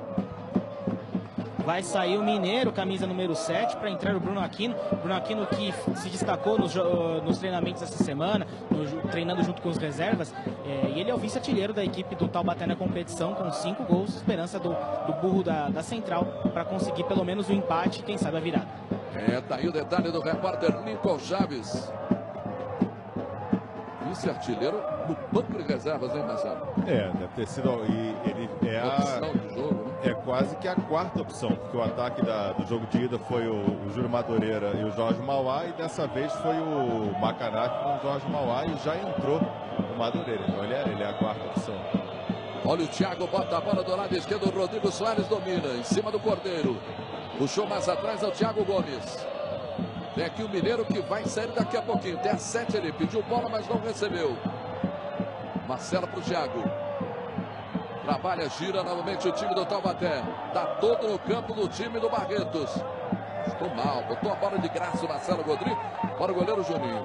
Vai sair o Mineiro, camisa número sete, para entrar o Bruno Aquino. Bruno Aquino que se destacou nos, nos treinamentos essa semana, no, treinando junto com os reservas. É, e ele é o vice-artilheiro da equipe do Taubaté na competição, com cinco gols. Esperança do, do burro da, da Central para conseguir pelo menos o empate e quem sabe a virada. É, tá aí o detalhe do repórter Lincoln Chaves. vice-artilheiro no banco de reservas, hein, Marcelo? É, deve ter sido. E ele é a opção de jogo, né? É quase que a quarta opção, porque o ataque da, do jogo de ida foi o, o Júlio Madureira e o Jorge Mauá, e dessa vez foi o Macaná com o Jorge Mauá e já entrou o Madureira. Então ele é, ele é a quarta opção. Olha o Thiago, bota a bola do lado esquerdo, o Rodrigo Soares domina, em cima do Cordeiro. Puxou mais atrás ao Thiago Gomes. Tem aqui o Mineiro que vai sair daqui a pouquinho. Tem a sete ali, pediu bola, mas não recebeu. Marcelo para o Thiago. Trabalha, gira novamente o time do Taubaté. Está todo no campo do time do Barretos. Estou mal, botou a bola de graça o Marcelo Godri para o goleiro Juninho.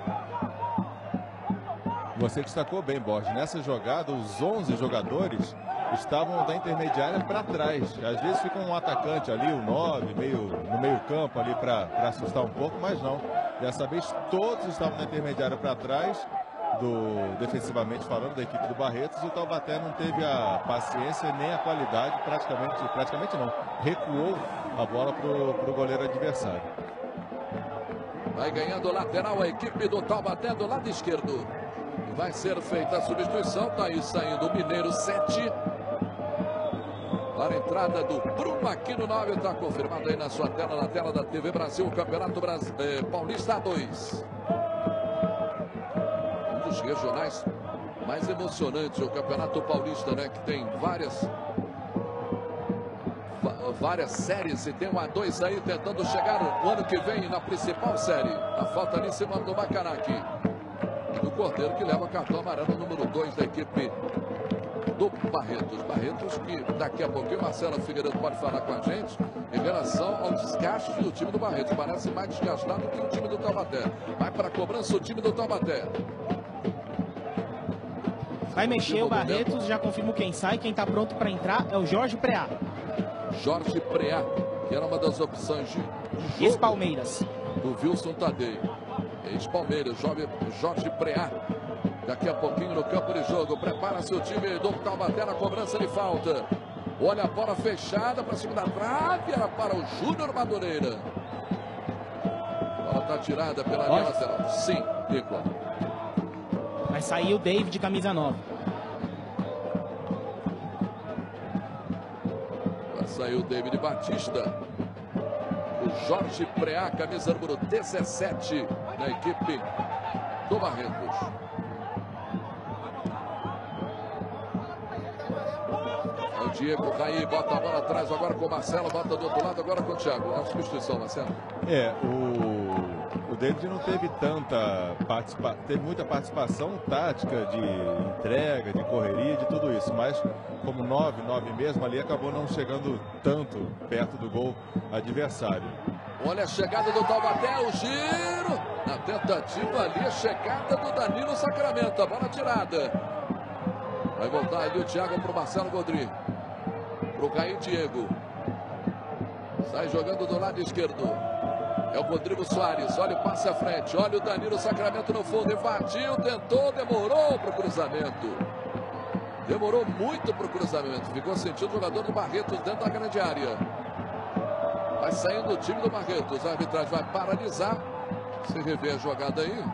Você destacou bem, Borges. Nessa jogada, os onze jogadores estavam da intermediária para trás. Às vezes fica um atacante ali, o nove, meio, no meio campo ali para assustar um pouco, mas não. Dessa vez todos estavam na intermediária para trás, do, defensivamente falando, da equipe do Barretos, e o Taubaté não teve a paciência nem a qualidade, praticamente, praticamente não, recuou a bola para o goleiro adversário. Vai ganhando lateral a equipe do Taubaté do lado esquerdo. Vai ser feita a substituição, tá aí saindo o Mineiro sete. Para a entrada do Bruno aqui no nove, está confirmado aí na sua tela, na tela da T V Brasil, o Campeonato Brasil, eh, Paulista dois. Um dos regionais mais emocionantes, o Campeonato Paulista, né? Que tem várias, várias séries, e tem um A dois aí tentando chegar o ano que vem na principal série. A falta ali em cima do Macaraque. Do Cordeiro, que leva cartão amarelo número dois da equipe do Barretos. Barretos que daqui a pouquinho o Marcelo Figueiredo pode falar com a gente em relação ao desgaste do time do Barretos. Parece mais desgastado que o time do Taubaté. Vai para a cobrança o time do Taubaté. Vai mexer o Barretos, já confirmo quem sai. Quem está pronto para entrar é o Jorge Preá. Jorge Preá, que era uma das opções de, de ex-Palmeiras. Do Wilson Tadei. Ex-Palmeiras, Jorge Preá. Daqui a pouquinho no campo de jogo. Prepara-se o time do Taubaté na cobrança de falta. Olha a bola fechada para cima da trave. Era para o Júnior Madureira. A bola está tirada pela linha lateral. Sim, Nico. Vai sair o David, camisa nove. Vai sair o David Batista. O Jorge Preá, camisa número dezessete da equipe do Barretos. É o Diego, daí bota a bola atrás agora com o Marcelo, bota do outro lado agora com o Thiago. É uma substituição, Marcelo. É, o, o David não teve tanta participação, teve muita participação tática de entrega, de correria, de tudo isso, mas como nove, nove mesmo ali, acabou não chegando tanto perto do gol adversário. Olha a chegada do Taubaté, o giro, na tentativa ali, a chegada do Danilo Sacramento, a bola tirada. Vai voltar ali o Thiago para o Marcelo Godri, para o Caio Diego. Sai jogando do lado esquerdo. É o Rodrigo Soares, olha o passe à frente, olha o Danilo Sacramento no fundo, invadiu, tentou, demorou para o cruzamento. Demorou muito para o cruzamento, ficou sentindo o jogador do Barretos dentro da grande área. Vai saindo o time do Barretos, a arbitragem vai paralisar. Você rever a jogada aí.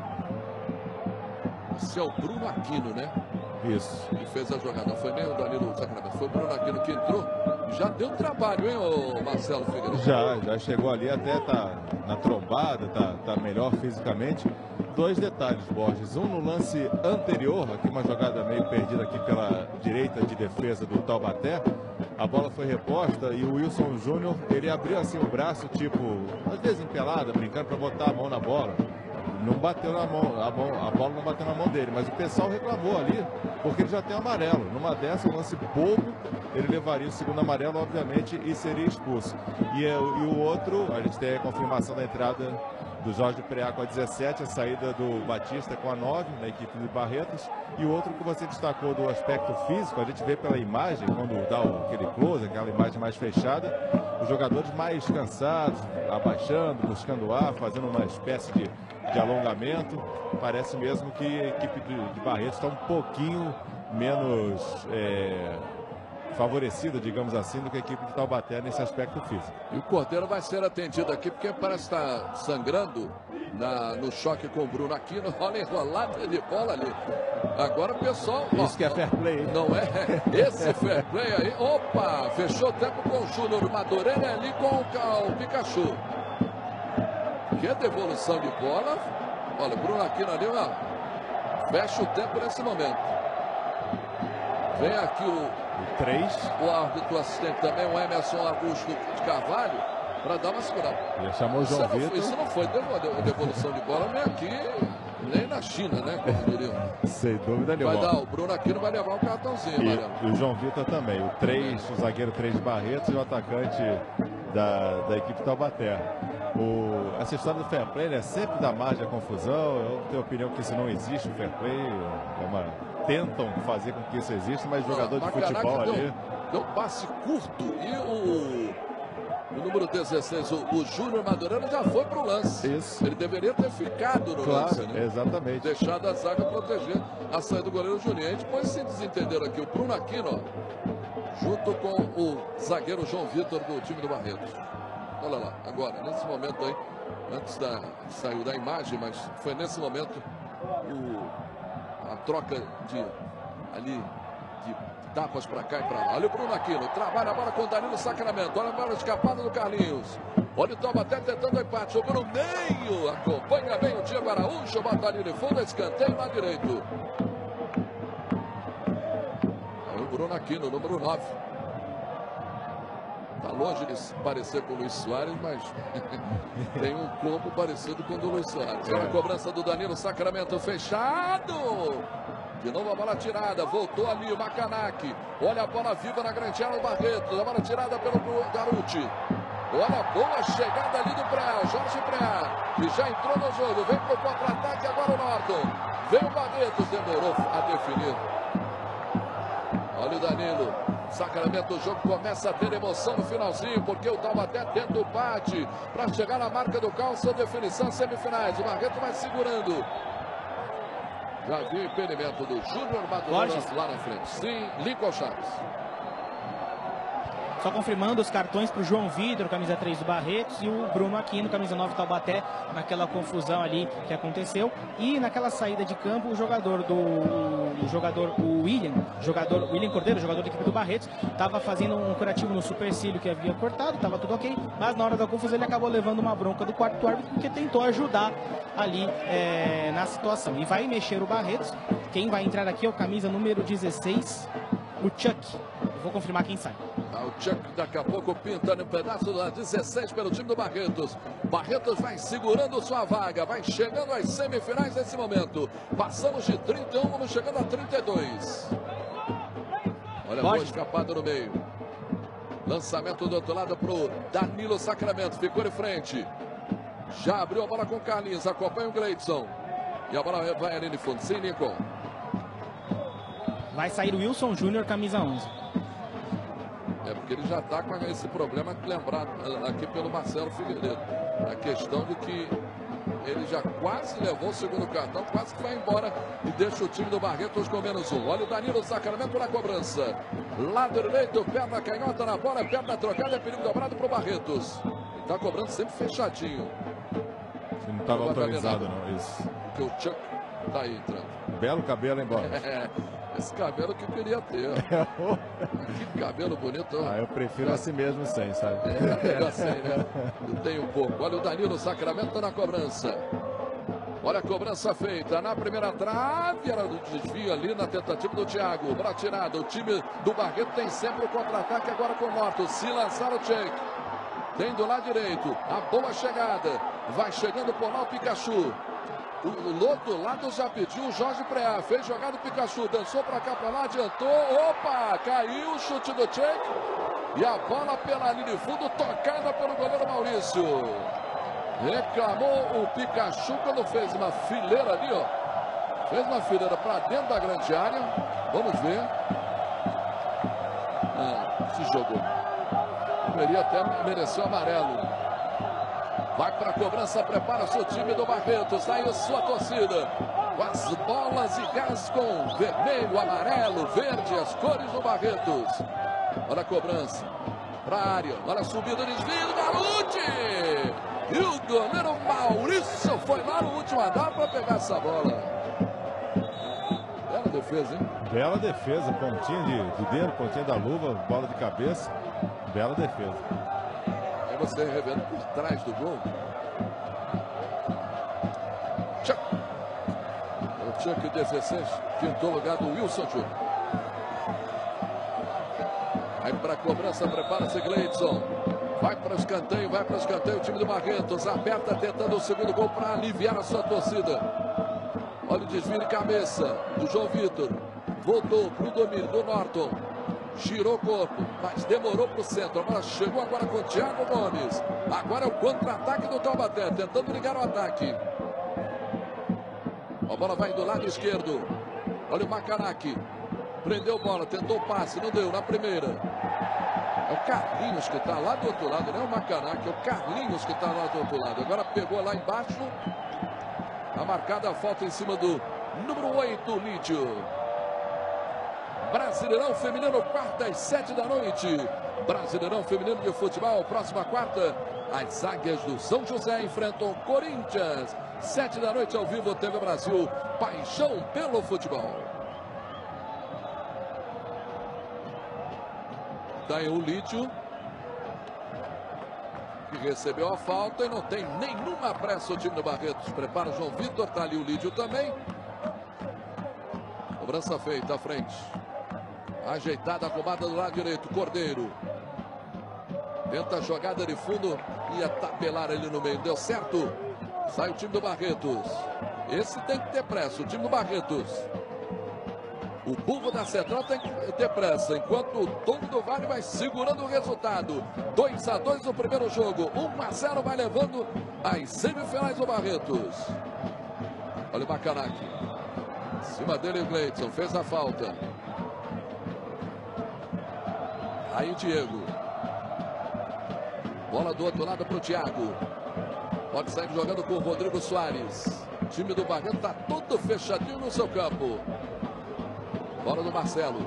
Esse é o Bruno Aquino, né? Isso. Que fez a jogada, não foi nem o Danilo Sacramento, foi o Bruno Aquino que entrou. Já deu trabalho, hein, o Marcelo Figueiredo? Já, já chegou ali, até tá na trombada, tá, tá melhor fisicamente. Dois detalhes, Borges. Um no lance anterior, aqui uma jogada meio perdida aqui pela direita de defesa do Taubaté. A bola foi reposta e o Wilson Júnior, ele abriu assim o braço, tipo, às vezes empelada, brincando para botar a mão na bola. Não bateu na mão, a, mão, a bola não bateu na mão dele, mas o pessoal reclamou ali, porque ele já tem amarelo. Numa dessa, um lance bobo, ele levaria o segundo amarelo, obviamente, e seria expulso. E, e o outro, a gente tem a confirmação da entrada do Jorge Preá com a dezessete, a saída do Batista com a nove, na equipe de Barretos. E o outro que você destacou do aspecto físico, a gente vê pela imagem, quando dá o, aquele close, aquela imagem mais fechada, os jogadores mais cansados, abaixando, buscando ar, fazendo uma espécie de, de alongamento. Parece mesmo que a equipe de, de Barretos está um pouquinho menos é, favorecida, digamos assim, do que a equipe de Taubaté nesse aspecto físico. E o Cordeiro vai ser atendido aqui, porque parece estar sangrando Na, no choque com o Bruno Aquino. Olha a enrolada de bola ali. Agora o pessoal... Isso ó, que é fair play. Não é? Esse fair play aí. Opa! Fechou o tempo com o Júnior Madureira ali com o, o Pikachu. Que devolução de bola. Olha, o Bruno Aquino ali, ó. Fecha o tempo nesse momento. Vem aqui o... três. O árbitro assistente também, o Emerson Augusto de Carvalho, para dar uma segurada. Ele chamou o João isso Vitor. Não, isso não foi devolução de bola nem aqui, nem na China, né? Como diriam. Sem dúvida nenhuma. Vai dar, o Bruno aqui não vai levar o cartãozinho, e, e o João Vitor também. O três, o zagueiro três de Barretos e o atacante da, da equipe Taubaté. O, essa história do fair play, né, sempre dá margem à confusão. Eu tenho a opinião que isso não existe, o fair play. É uma, tentam fazer com que isso exista, mas não, jogador de futebol deu, ali... Deu um passe curto e o, o número dezesseis, o, o Júnior Madureira, já foi pro lance. Isso. Ele deveria ter ficado no claro, lance, né? Exatamente. Deixado a zaga proteger a saída do goleiro Juninho. A gente pode se desentender aqui. O Bruno Aquino, ó, junto com o zagueiro João Vitor do time do Barretos. Olha lá, agora, nesse momento aí, antes da saiu da imagem, mas foi nesse momento o, a troca de ali de tapas para cá e para lá. Olha o Bruno Aquino, trabalha a bola com o Danilo Sacramento. Olha a bola escapada do Carlinhos. Olha o Taubaté tentando o empate. Jogou no meio. Acompanha bem o Diego Araújo. Bota ali de fundo, escanteio lá direito. Aí o Bruno Aquino, número nove. Está longe de se parecer com o Luiz Soares, mas tem um corpo parecido com o do Luiz Soares. Olha a cobrança do Danilo Sacramento, fechado. De novo a bola tirada, voltou ali o Macanaki. Olha a bola viva na grande área do Barretos. A bola tirada pelo Garuti. Olha a boa chegada ali do Preá, Jorge Preá, que já entrou no jogo. Vem para o contra-ataque agora o Norton. Vem o Barretos, demorou a definir. Olha o Danilo. Sacramento, o jogo começa a ter emoção no finalzinho, porque o Taubaté tenta o bate para chegar na marca do calça, definição semifinais. O Barreto vai segurando. Já viu o impedimento do Júnior Madureira lá na frente. Sim, Lincoln Chaves. Só confirmando os cartões para o João Vitor, camisa três do Barretos, e o Bruno Aquino, camisa nove do Taubaté, naquela confusão ali que aconteceu. E naquela saída de campo, o jogador do o jogador, o William, jogador William Cordeiro, jogador da equipe do Barretos, estava fazendo um curativo no supercílio que havia cortado, estava tudo ok, mas na hora da confusão ele acabou levando uma bronca do quarto árbitro, porque tentou ajudar ali é, na situação. E vai mexer o Barretos. Quem vai entrar aqui é o camisa número dezesseis, o Chuck. Eu vou confirmar quem sai. Ah, o Chuck daqui a pouco pintando um pedaço da dezesseis pelo time do Barretos. Barretos vai segurando sua vaga, vai chegando às semifinais nesse momento. Passamos de trinta e um, vamos chegando a trinta e dois. Olha a boa escapada no meio. Lançamento do outro lado para o Danilo Sacramento, ficou de frente. Já abriu a bola com o Carlinhos, acompanha o Gleidson. E a bola vai ali de fundo, sim, Lincoln. Vai sair o Wilson Júnior, camisa onze. É porque ele já está com esse problema lembrado aqui pelo Marcelo Figueiredo. A questão de que ele já quase levou o segundo cartão, quase que vai embora e deixa o time do Barretos com menos um. Olha o Danilo Sacramento na cobrança. Lado direito, perna canhota na bola, perna trocada, é perigo dobrado para o Barretos. Ele está cobrando sempre fechadinho. Não estava autorizado, não, isso. Porque o Chuck está aí entrando. Belo cabelo, hein, Bola? É, esse cabelo que eu queria ter. Que cabelo bonito. Ah, eu prefiro assim mesmo sem, sabe? É, assim, né? Eu tenho um pouco. Olha o Danilo Sacramento na cobrança. Olha a cobrança feita na primeira trave. Era do desvio ali na tentativa do Thiago. Bola tirada. O time do Barreto tem sempre o contra-ataque agora com o Norton. Se lançar o check. Tem do lado direito. A boa chegada. Vai chegando por lá o Pikachu. O outro lado já pediu o Jorge Preá. Fez jogada o Pikachu. Dançou pra cá, pra lá. Adiantou. Opa! Caiu o chute do check. E a bola pela linha de fundo. Tocada pelo goleiro Maurício. Reclamou o Pikachu quando fez uma fileira ali, ó. Fez uma fileira pra dentro da grande área. Vamos ver. Ah, se jogou. Deveria até merecer o amarelo. Vai para a cobrança, prepara-se o time do Barretos. Saiu sua torcida. Com as bolas e gás com vermelho, amarelo, verde, as cores do Barretos. Olha a cobrança. Para a área. Olha a subida, desvio, Garuti. E o goleiro Maurício foi lá no último andar para pegar essa bola. Bela defesa, hein? Bela defesa, pontinha de, de dedo, pontinha da luva, bola de cabeça. Bela defesa. Aí você revendo por trás do gol. Chuck. O Chuck dezesseis, quinto lugar do Wilson Júnior. Aí para a cobrança, prepara-se Gleidson. Vai para o escanteio, vai para o escanteio o time do Barretos. Aperta, tentando o segundo gol para aliviar a sua torcida. Olha o desvio de cabeça do João Vitor. Voltou para o domínio do Norton. Girou o corpo, mas demorou para o centro. Agora chegou agora com o Thiago Gomes. Agora é o contra-ataque do Taubaté, tentando ligar o ataque. A bola vai do lado esquerdo. Olha o Macaraque. Prendeu bola, tentou o passe, não deu na primeira. É o Carlinhos que está lá do outro lado, não é o Macaraque, é o Carlinhos que está lá do outro lado. Agora pegou lá embaixo. A marcada a falta em cima do número oito, Lídio. Brasileirão Feminino, quarta às sete da noite. Brasileirão Feminino de Futebol, próxima quarta. As águias do São José enfrentam Corinthians. Sete da noite ao vivo, T V Brasil. Paixão pelo futebol. Tá aí o Lídio, que recebeu a falta e não tem nenhuma pressa o time do Barretos. Prepara o João Vitor, tá ali o Lídio também. Cobrança feita à frente. Ajeitada a combada do lado direito, Cordeiro. Tenta a jogada de fundo, ia tabelar ele no meio, deu certo. Sai o time do Barretos. Esse tem que ter pressa, o time do Barretos. O burro da Central tem que ter pressa, enquanto o Tom do Vale vai segurando o resultado. dois a dois no primeiro jogo, um a zero vai levando as semifinais do Barretos. Olha o Macaraque. Em cima dele o Gleidson, fez a falta. Aí o Diego. Bola do outro lado para o Thiago. Pode sair jogando com o Rodrigo Soares. O time do Barretos está todo fechadinho no seu campo. Bola do Marcelo.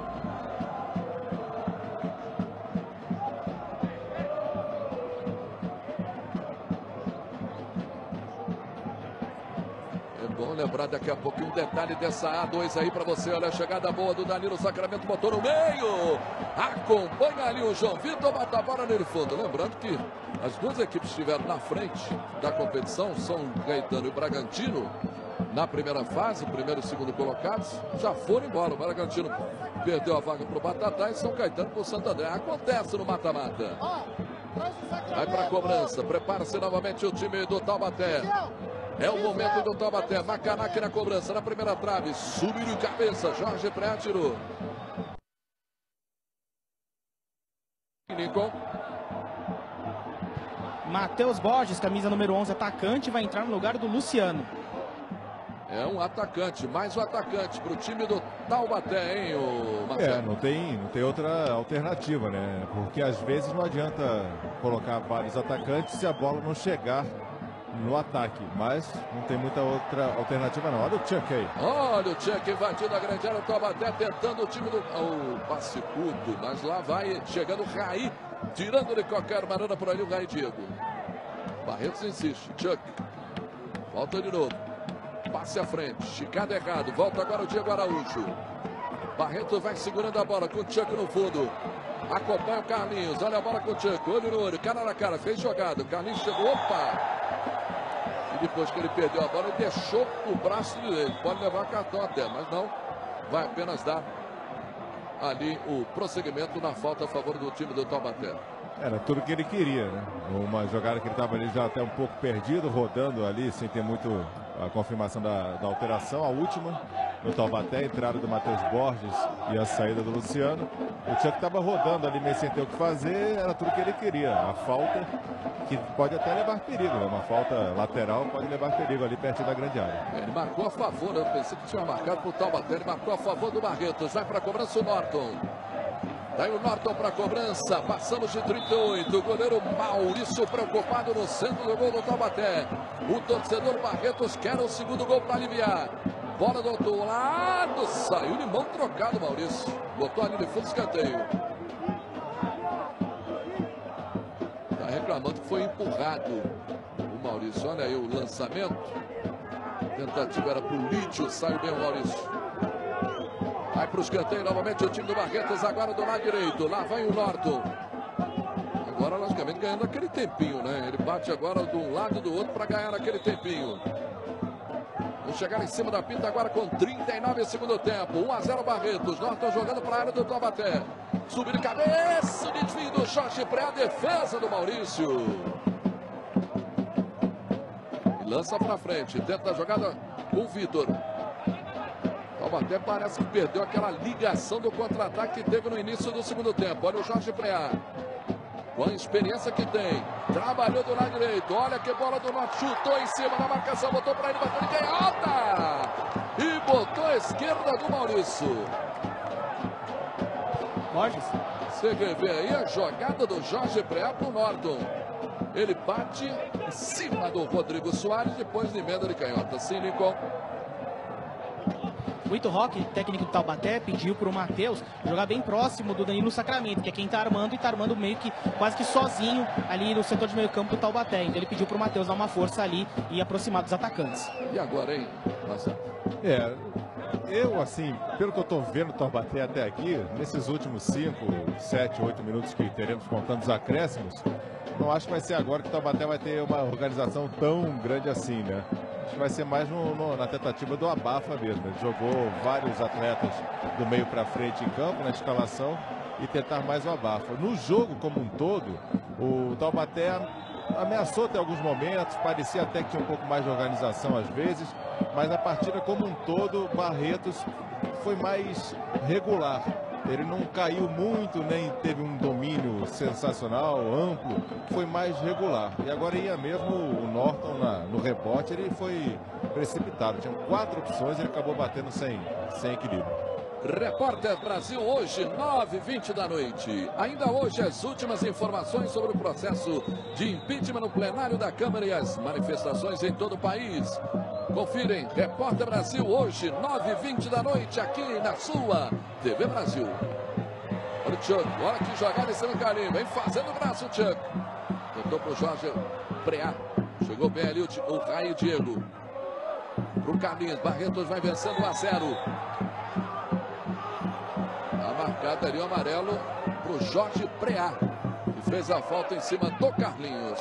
É bom lembrar daqui a pouco um detalhe dessa A dois aí para você. Olha a chegada boa do Danilo Sacramento, botou no meio. Acompanha ali o João Vitor, bota a bola nele fundo. Lembrando que as duas equipes estiveram na frente da competição, São Caetano e Bragantino. Na primeira fase, primeiro e segundo colocados, já foram embora. O Bragantino perdeu a vaga para o Batatais e São Caetano para o Santo André. Acontece no mata-mata. Vai para a cobrança. Prepara-se novamente o time do Taubaté. É o momento do Taubaté. Macaraque na cobrança, na primeira trave. Subiu de cabeça. Jorge Pré tirou. Lincoln. Matheus Borges, camisa número onze, atacante, vai entrar no lugar do Luciano. É um atacante, mais um atacante para o time do Taubaté, hein, o Marcelo? É, não tem, não tem outra alternativa, né? Porque às vezes não adianta colocar vários atacantes se a bola não chegar no ataque. Mas não tem muita outra alternativa não. Olha o Chuck aí. Olha o Chuck invadindo a grande área do Taubaté, tentando o time do... O oh, passe curto, mas lá vai chegando o Raí, tirando de qualquer maneira por ali o Raí Diego. Barretos insiste, Chuck. Volta de novo. Passe à frente, esticado errado, volta agora o Diego Araújo. Barreto vai segurando a bola com o Chuck no fundo. Acompanha o Carlinhos, olha a bola com o Chuck, olho no olho, cara na cara, fez jogada. O Carlinhos chegou, opa! E depois que ele perdeu a bola, ele deixou o braço dele. Pode levar cartão até, mas não, vai apenas dar ali o prosseguimento na falta a favor do time do Taubaté. Era tudo que ele queria, né? Uma jogada que ele estava ali já até um pouco perdido, rodando ali, sem ter muito a confirmação da, da alteração. A última, no Taubaté, a entrada do Matheus Borges e a saída do Luciano. O Chuck estava rodando ali, meio sem ter o que fazer, era tudo que ele queria. A falta, que pode até levar perigo, né? Uma falta lateral pode levar perigo ali perto da grande área. Ele marcou a favor, eu pensei que tinha marcado para o Taubaté, ele marcou a favor do Barretos. Vai para a cobrança o Norton. Daí o Norton para a cobrança, passamos de trinta e oito, o goleiro Maurício preocupado no centro do gol do Taubaté. O torcedor Barretos quer o segundo gol para aliviar. Bola do outro lado, saiu de mão trocado Maurício. Botou ali de fundo escanteio. Está reclamando que foi empurrado. Maurício. Olha aí o lançamento. Tentativa era pro Lídio, saiu bem o Maurício. Vai pro escanteio novamente o time do Barretos, agora do lado direito. Lá vai o Norton. Agora, logicamente, ganhando aquele tempinho, né? Ele bate agora de um lado e do outro para ganhar aquele tempinho. Vamos chegar em cima da pinta agora com trinta e nove segundo tempo. um a zero Barretos. Norton jogando para a área do Taubaté. Subir de cabeça, desvio do Jorge Preá, defesa do Maurício. E lança para frente, tenta a jogada com o Vitor. Taubaté parece que perdeu aquela ligação do contra-ataque que teve no início do segundo tempo. Olha o Jorge Preá. Com a experiência que tem, trabalhou do lado direito, olha que bola do Norte, chutou em cima da marcação, botou para ele, bateu de canhota e botou a esquerda do Maurício. Borges. Você quer ver aí a jogada do Jorge Preá para o Norton. Ele bate em cima do Rodrigo Soares, depois de emenda de canhota. Sim, Lincoln. O Ito Roque, técnico do Taubaté, pediu para o Matheus jogar bem próximo do Danilo Sacramento, que é quem está armando, e está armando meio que quase que sozinho ali no setor de meio campo do Taubaté. Então ele pediu para o Matheus dar uma força ali e aproximar dos atacantes. E agora, hein? Nossa. É, eu assim, pelo que eu estou vendo o Taubaté até aqui, nesses últimos cinco, sete, oito minutos que teremos contando os acréscimos, não acho que vai ser agora que o Taubaté vai ter uma organização tão grande assim, né? Acho que vai ser mais no, no, na tentativa do abafa mesmo. Ele jogou vários atletas do meio para frente em campo, na escalação, e tentar mais o abafa. No jogo como um todo, o Taubaté ameaçou até alguns momentos, parecia até que tinha um pouco mais de organização às vezes, mas a partida como um todo, Barretos foi mais regular. Ele não caiu muito, nem teve um domínio sensacional, amplo, foi mais regular. E agora ia mesmo o Norton na, no rebote, ele foi precipitado. Tinha quatro opções e ele acabou batendo sem, sem equilíbrio. Repórter Brasil hoje, nove e vinte da noite. Ainda hoje as últimas informações sobre o processo de impeachment no plenário da Câmara e as manifestações em todo o país. Confirem, Repórter Brasil hoje, nove e vinte da noite, aqui na sua T V Brasil. Olha o Chuck, olha que jogada em cima do Carim, vem fazendo o braço o Chuck. Tentou pro Jorge Preá, chegou bem ali o, o Raí Diego. Pro Carlinhos, Barretos vai vencendo um a zero. Marcado ali o amarelo pro Jorge Preá, que fez a falta em cima do Carlinhos.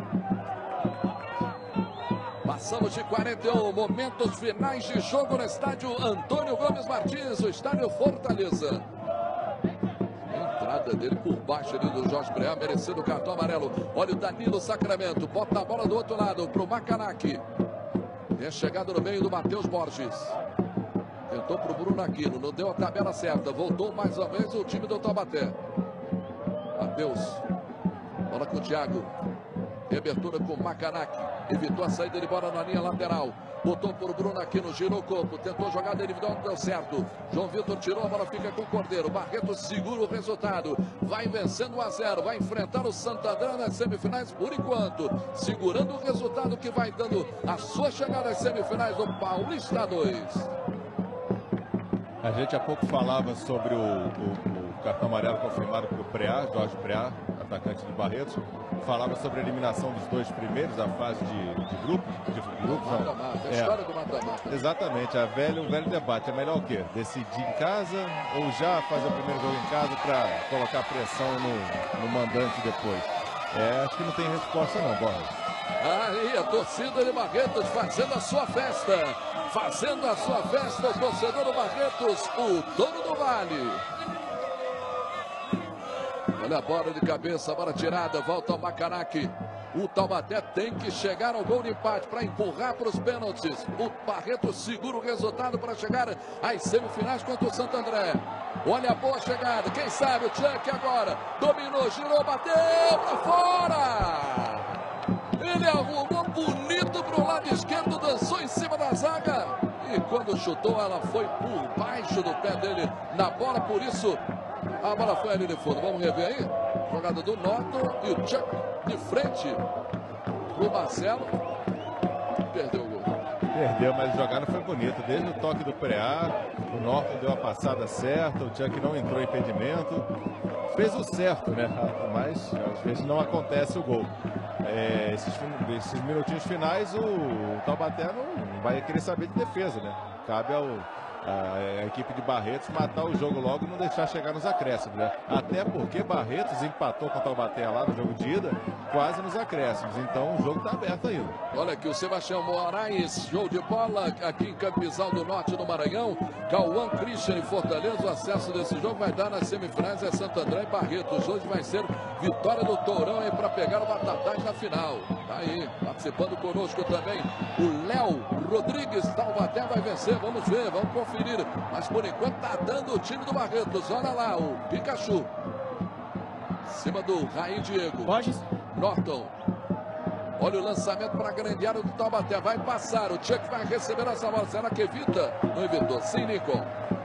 Passamos de quarenta e um, momentos finais de jogo no estádio Antônio Gomes Martins, o estádio Fortaleza. A entrada dele por baixo ali do Jorge Preá, merecendo o cartão amarelo. Olha o Danilo Sacramento, bota a bola do outro lado pro Macanac. Tem a chegada no meio do Matheus Borges. Tentou para o Bruno Aquino, não deu a tabela certa. Voltou mais uma vez o time do Taubaté. Matheus. Bola com o Thiago. Tem abertura com o Macanac. Evitou a saída de bola na linha lateral. Botou para o Bruno Aquino, girou o corpo. Tentou jogada individual, não deu certo. João Vitor tirou, a bola fica com o Cordeiro. Barretos segura o resultado. Vai vencendo um a zero. Vai enfrentar o Santo André nas semifinais por enquanto. Segurando o resultado que vai dando a sua chegada às semifinais do Paulista dois. A gente há pouco falava sobre o, o, o cartão amarelo confirmado pelo Preá, Jorge Preá, atacante do Barretos. Falava sobre a eliminação dos dois primeiros, a fase de, de grupos. De grupos não. Mata-mata, a história do mata-mata. Exatamente, a velha, o velho debate. É melhor o quê? Decidir em casa ou já fazer o primeiro jogo em casa para colocar pressão no, no mandante depois? É, acho que não tem resposta não, Borges. Aí a torcida de Barretos fazendo a sua festa. Fazendo a sua festa, o torcedor do Barretos, o dono do Vale. Olha a bola de cabeça, a bola tirada, volta ao Macanac. O Taubaté tem que chegar ao gol de empate para empurrar para os pênaltis. O Barretos segura o resultado para chegar às semifinais contra o Santo André. Olha a boa chegada, quem sabe o Chuck agora. Dominou, girou, bateu para fora. Ele arrumou bonito para o lado esquerdo, dançou em cima da zaga. E quando chutou, ela foi por baixo do pé dele na bola. Por isso, a bola foi ali de fundo. Vamos rever aí. Jogada do Norton e o Chuck de frente pro Marcelo. Perdeu o gol. Perdeu, mas a jogada foi bonita. Desde o toque do pré-A, o Norton deu a passada certa, o Chuck não entrou em impedimento. Fez o certo, né? Mas às vezes não acontece o gol. É, esses, esses minutinhos finais, o, o Taubaté não vai querer saber de defesa, né? Cabe ao... A, a equipe de Barretos matar o jogo logo e não deixar chegar nos acréscimos, né? Até porque Barretos empatou com o Taubaté lá no jogo de ida, quase nos acréscimos. Então o jogo está aberto ainda. Olha aqui o Sebastião Moraes, show de bola aqui em Campizal do Norte, no Maranhão. Cauã Christian em Fortaleza, o acesso desse jogo vai dar nas semifinais é Santo André e Barretos. Hoje vai ser vitória do Tourão aí para pegar o Batatais na final. Tá aí, participando conosco também o Léo Rodrigues. Taubaté vai vencer, vamos ver, vamos conferir. Mas por enquanto tá dando o time do Barretos. Olha lá o Pikachu. Em cima do Raí Diego. Borges. Norton. Olha o lançamento para a grande área do Taubaté. Vai passar. O Chuck vai receber essa bola. Será que evita? Não evitou. Sim, Lincoln.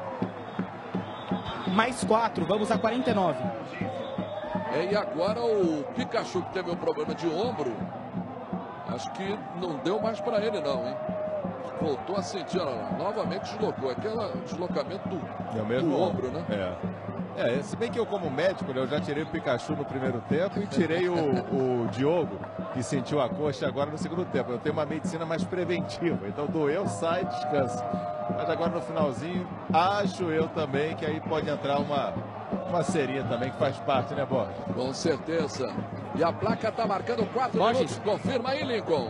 Mais quatro. Vamos a quarenta e nove. É, e agora o Pikachu, que teve um problema de ombro. Acho que não deu mais para ele não, hein? Voltou a sentir, olha lá, novamente deslocou. Aquele deslocamento do, é o mesmo do ombro, né? É. é, se bem que eu como médico, né, eu já tirei o Pikachu no primeiro tempo e tirei o, o Diogo, que sentiu a coxa agora no segundo tempo. Eu tenho uma medicina mais preventiva, então doeu, sai, descansa. Mas agora no finalzinho, acho eu também que aí pode entrar uma, uma serinha também, que faz parte, né, Borges? Com certeza. E a placa está marcando quatro minutos. Confirma aí, Lincoln.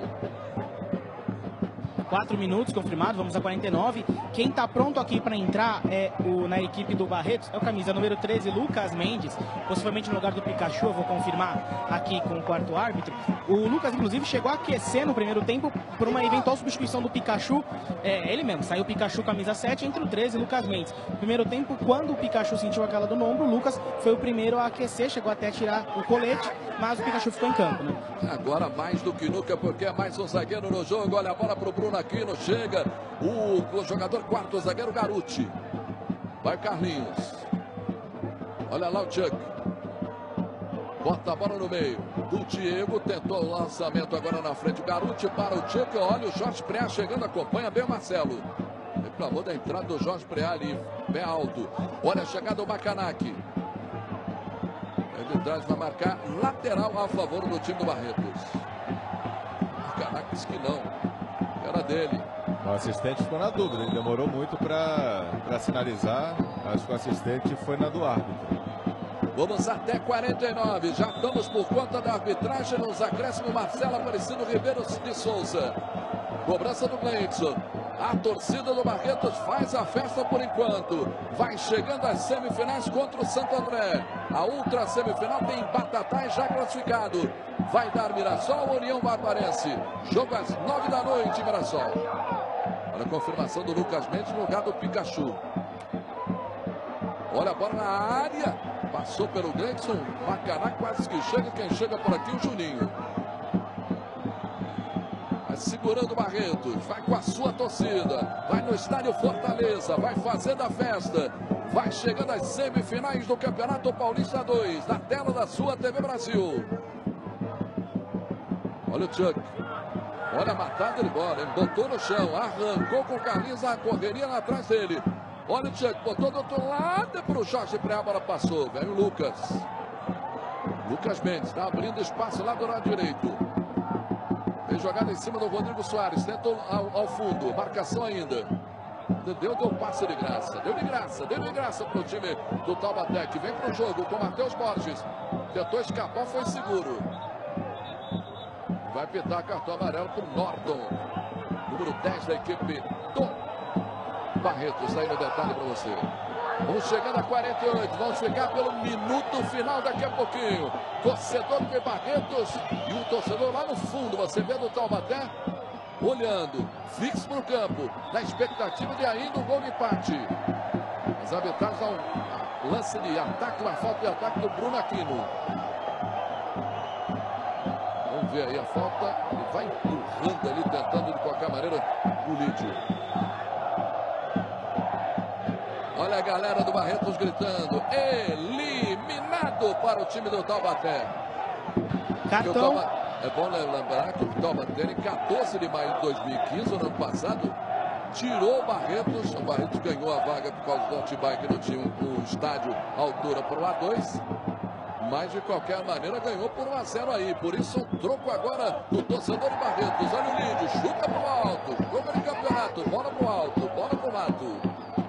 quatro minutos confirmado, vamos a quarenta e nove. Quem está pronto aqui para entrar é o, na equipe do Barretos é o camisa número treze, Lucas Mendes, possivelmente no lugar do Pikachu, eu vou confirmar aqui com o quarto árbitro. O Lucas, inclusive, chegou a aquecer no primeiro tempo por uma eventual substituição do Pikachu. É ele mesmo, saiu o Pikachu camisa sete entre o treze e Lucas Mendes. No primeiro tempo, quando o Pikachu sentiu aquela do ombro, o Lucas foi o primeiro a aquecer, chegou até a tirar o colete, mas o Pikachu ficou em campo, né? Agora mais do que nunca, porque é mais um zagueiro no jogo. Olha a bola para o Bruno Aquino, chega o, o jogador quarto zagueiro Garuti. Vai Carlinhos. Olha lá o Chuck. Bota a bola no meio. Do Diego, tentou o lançamento agora na frente. O Garuti para o Chuck. Olha o Jorge Preá chegando, acompanha bem o Marcelo. Reclamou da entrada do Jorge Preá ali, bem alto. Olha a chegada do Bacanac. Ele traz, vai marcar lateral a favor do time do Barretos. Bacanac disse que não. Era dele. O assistente ficou na dúvida, ele demorou muito para sinalizar. Acho que o assistente foi na do árbitro. Vamos até quarenta e nove, já estamos por conta da arbitragem nos acréscimos. Marcelo Aparecido Ribeiro de Souza. Cobrança do Gleidson. A torcida do Barretos faz a festa por enquanto. Vai chegando às semifinais contra o Santo André. A outra semifinal tem Batatais já classificado. Vai dar Mirassol ou União Barbarense. Jogo às nove da noite, Mirassol. Olha a confirmação do Lucas Mendes no lugar do Pikachu. Olha a bola na área. Passou pelo Gleidson. Macará quase que chega. Quem chega por aqui é o Juninho. Vai segurando o Barretos. Vai com a sua torcida. Vai no estádio Fortaleza. Vai fazendo a festa. Vai chegando às semifinais do Campeonato Paulista dois. Na tela da sua T V Brasil. Olha o Chuck. Olha a matada de bola. Ele botou no chão. Arrancou com o Carlinhos. A correria lá atrás dele. Olha o Chuck. Botou do outro lado para o Jorge Preá. A bola passou. Vem o Lucas. Lucas Mendes. Está abrindo espaço lá do lado direito. Tem jogada em cima do Rodrigo Soares. Tentou ao, ao fundo. Marcação ainda. Deu, deu passe de graça. Deu de graça. Deu de graça para o time do Taubaté. Que vem para o jogo com Matheus Borges. Tentou escapar. Foi seguro. Vai pitar cartão amarelo para o Norton. Número dez da equipe do Barretos. Aí no detalhe para você. Vamos chegando a quarenta e oito. Vamos ficar pelo minuto final daqui a pouquinho. Torcedor do Barretos e um torcedor lá no fundo. Você vê do Taubaté olhando, fixo para o campo, na expectativa de ainda um gol de empate. As arbitragens dão um lance de ataque, uma falta de ataque do Bruno Aquino. Vamos ver aí a falta. Ele vai empurrando ali, tentando de qualquer maneira o Lídio. Olha a galera do Barretos gritando. Eliminado para o time do Taubaté. Cartão, É bom lembrar que o Taubaté, em quatorze de maio de dois mil e quinze, no ano passado, tirou o Barretos. O Barretos ganhou a vaga por causa do Atibaia, que não tinha um, um estádio à altura para o A dois. Mas, de qualquer maneira, ganhou por um a zero aí. Por isso, um troco agora do torcedor de Barretos. Olha o Lídio, chuta para o alto. Jogo de campeonato, bola para o alto, bola para o mato.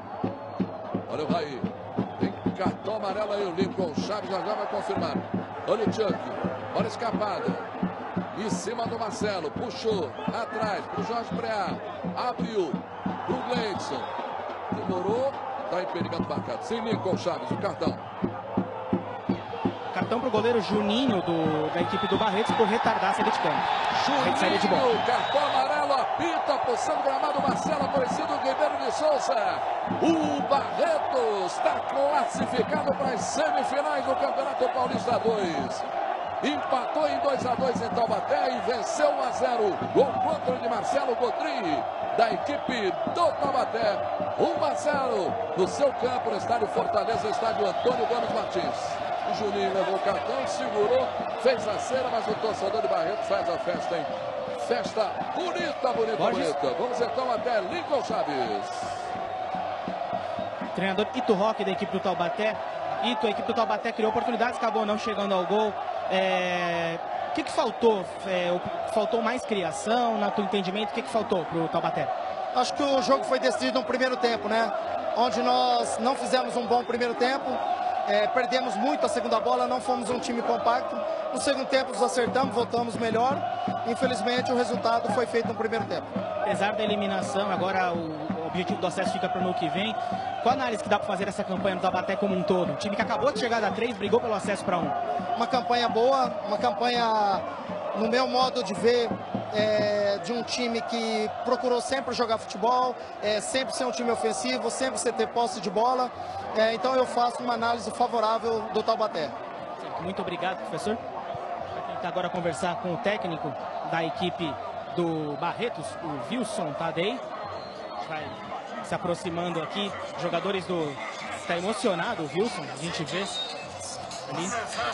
Olha o Raí. Tem cartão amarelo aí, o Lincoln Chaves já já vai confirmar. Olha o Chuck, olha a escapada. Em cima do Marcelo, puxou, atrás, pro Jorge Preá. Abriu, pro Gleidson. Demorou, tá impedimento marcado. Sem Lincoln Chaves, o cartão. Cartão para o goleiro Juninho do, da equipe do Barretos por retardar a saída de campo. Juninho, de bola. Cartão amarelo, apita, posição gramado, Marcelo Aparecido, Ribeiro de Souza. O Barretos está classificado para as semifinais do Campeonato Paulista dois. Empatou em dois a dois em Taubaté e venceu um a zero. Gol contra de Marcelo Godri, da equipe do Taubaté. um a zero no seu campo, no estádio Fortaleza, estádio Antônio Gomes Martins. O Juninho levou o cartão, segurou, fez a cera, mas o torcedor de Barretos faz a festa, hein? Festa bonita, bonita, Borges. bonita. Vamos então até Lincoln Chaves. Treinador Ito Roque, da equipe do Taubaté. Ito, a equipe do Taubaté criou oportunidades, acabou não chegando ao gol. É... O que, que faltou? É, faltou mais criação, no teu entendimento? O que, que faltou para o Taubaté? Acho que o jogo foi decidido no primeiro tempo, né? Onde nós não fizemos um bom primeiro tempo. É, perdemos muito a segunda bola, não fomos um time compacto. No segundo tempo nos acertamos, voltamos melhor. Infelizmente o resultado foi feito no primeiro tempo. Apesar da eliminação, agora o objetivo do acesso fica para o ano que vem. Qual a análise que dá para fazer dessa campanha do Taubaté como um todo? O time que acabou de chegar da três, brigou pelo acesso para um. Uma campanha boa, uma campanha, no meu modo de ver, é, de um time que procurou sempre jogar futebol, é, sempre ser um time ofensivo, sempre ser ter posse de bola. É, então eu faço uma análise favorável do Taubaté. Muito obrigado, professor. Vou tentar agora conversar com o técnico da equipe do Barretos, o Wilson Tadei. Vai se aproximando aqui. Jogadores do... Está emocionado o Wilson, a gente vê ali.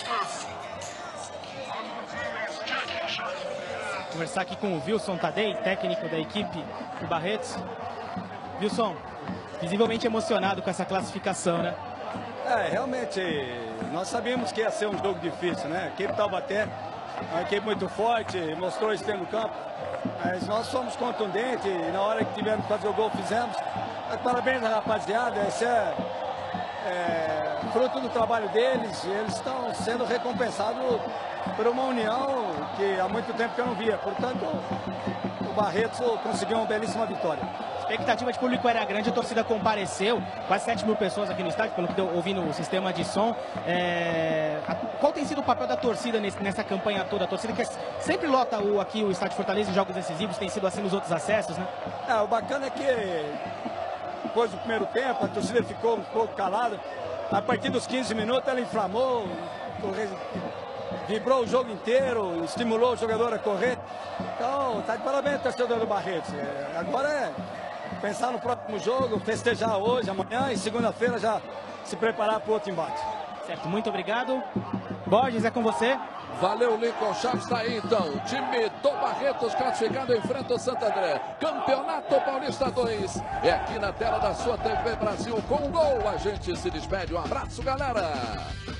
Conversar aqui com o Wilson Tadei, técnico da equipe do Barretos. Wilson, visivelmente emocionado com essa classificação, né? É, realmente, nós sabíamos que ia ser um jogo difícil, né? A equipe Taubaté é uma equipe muito forte, mostrou isso dentro do campo. Mas nós somos contundentes e na hora que tivemos que fazer o gol, fizemos. Mas parabéns à rapaziada, esse é, é fruto do trabalho deles. Eles estão sendo recompensados por uma união que há muito tempo que eu não via. Portanto, o Barretos conseguiu uma belíssima vitória. A expectativa de público era grande, a torcida compareceu, quase sete mil pessoas aqui no estádio, pelo que eu ouvi no sistema de som. É... Qual tem sido o papel da torcida nesse, nessa campanha toda? A torcida que sempre lota o, aqui o estádio Fortaleza em jogos decisivos, tem sido assim nos outros acessos, né? É, o bacana é que depois do primeiro tempo a torcida ficou um pouco calada. A partir dos quinze minutos ela inflamou, vibrou o jogo inteiro, estimulou o jogador a correr. Então, tá de parabéns, torcedor do Barretos. É, agora é pensar no próximo jogo, festejar hoje, amanhã e segunda-feira já se preparar para o outro embate. Certo, muito obrigado. Borges, é com você. Valeu, Lincoln Chaves, está aí então. O time do Barretos classificado enfrenta o Santo André. Campeonato Paulista dois. É aqui na tela da sua T V Brasil com um gol. A gente se despede. Um abraço, galera.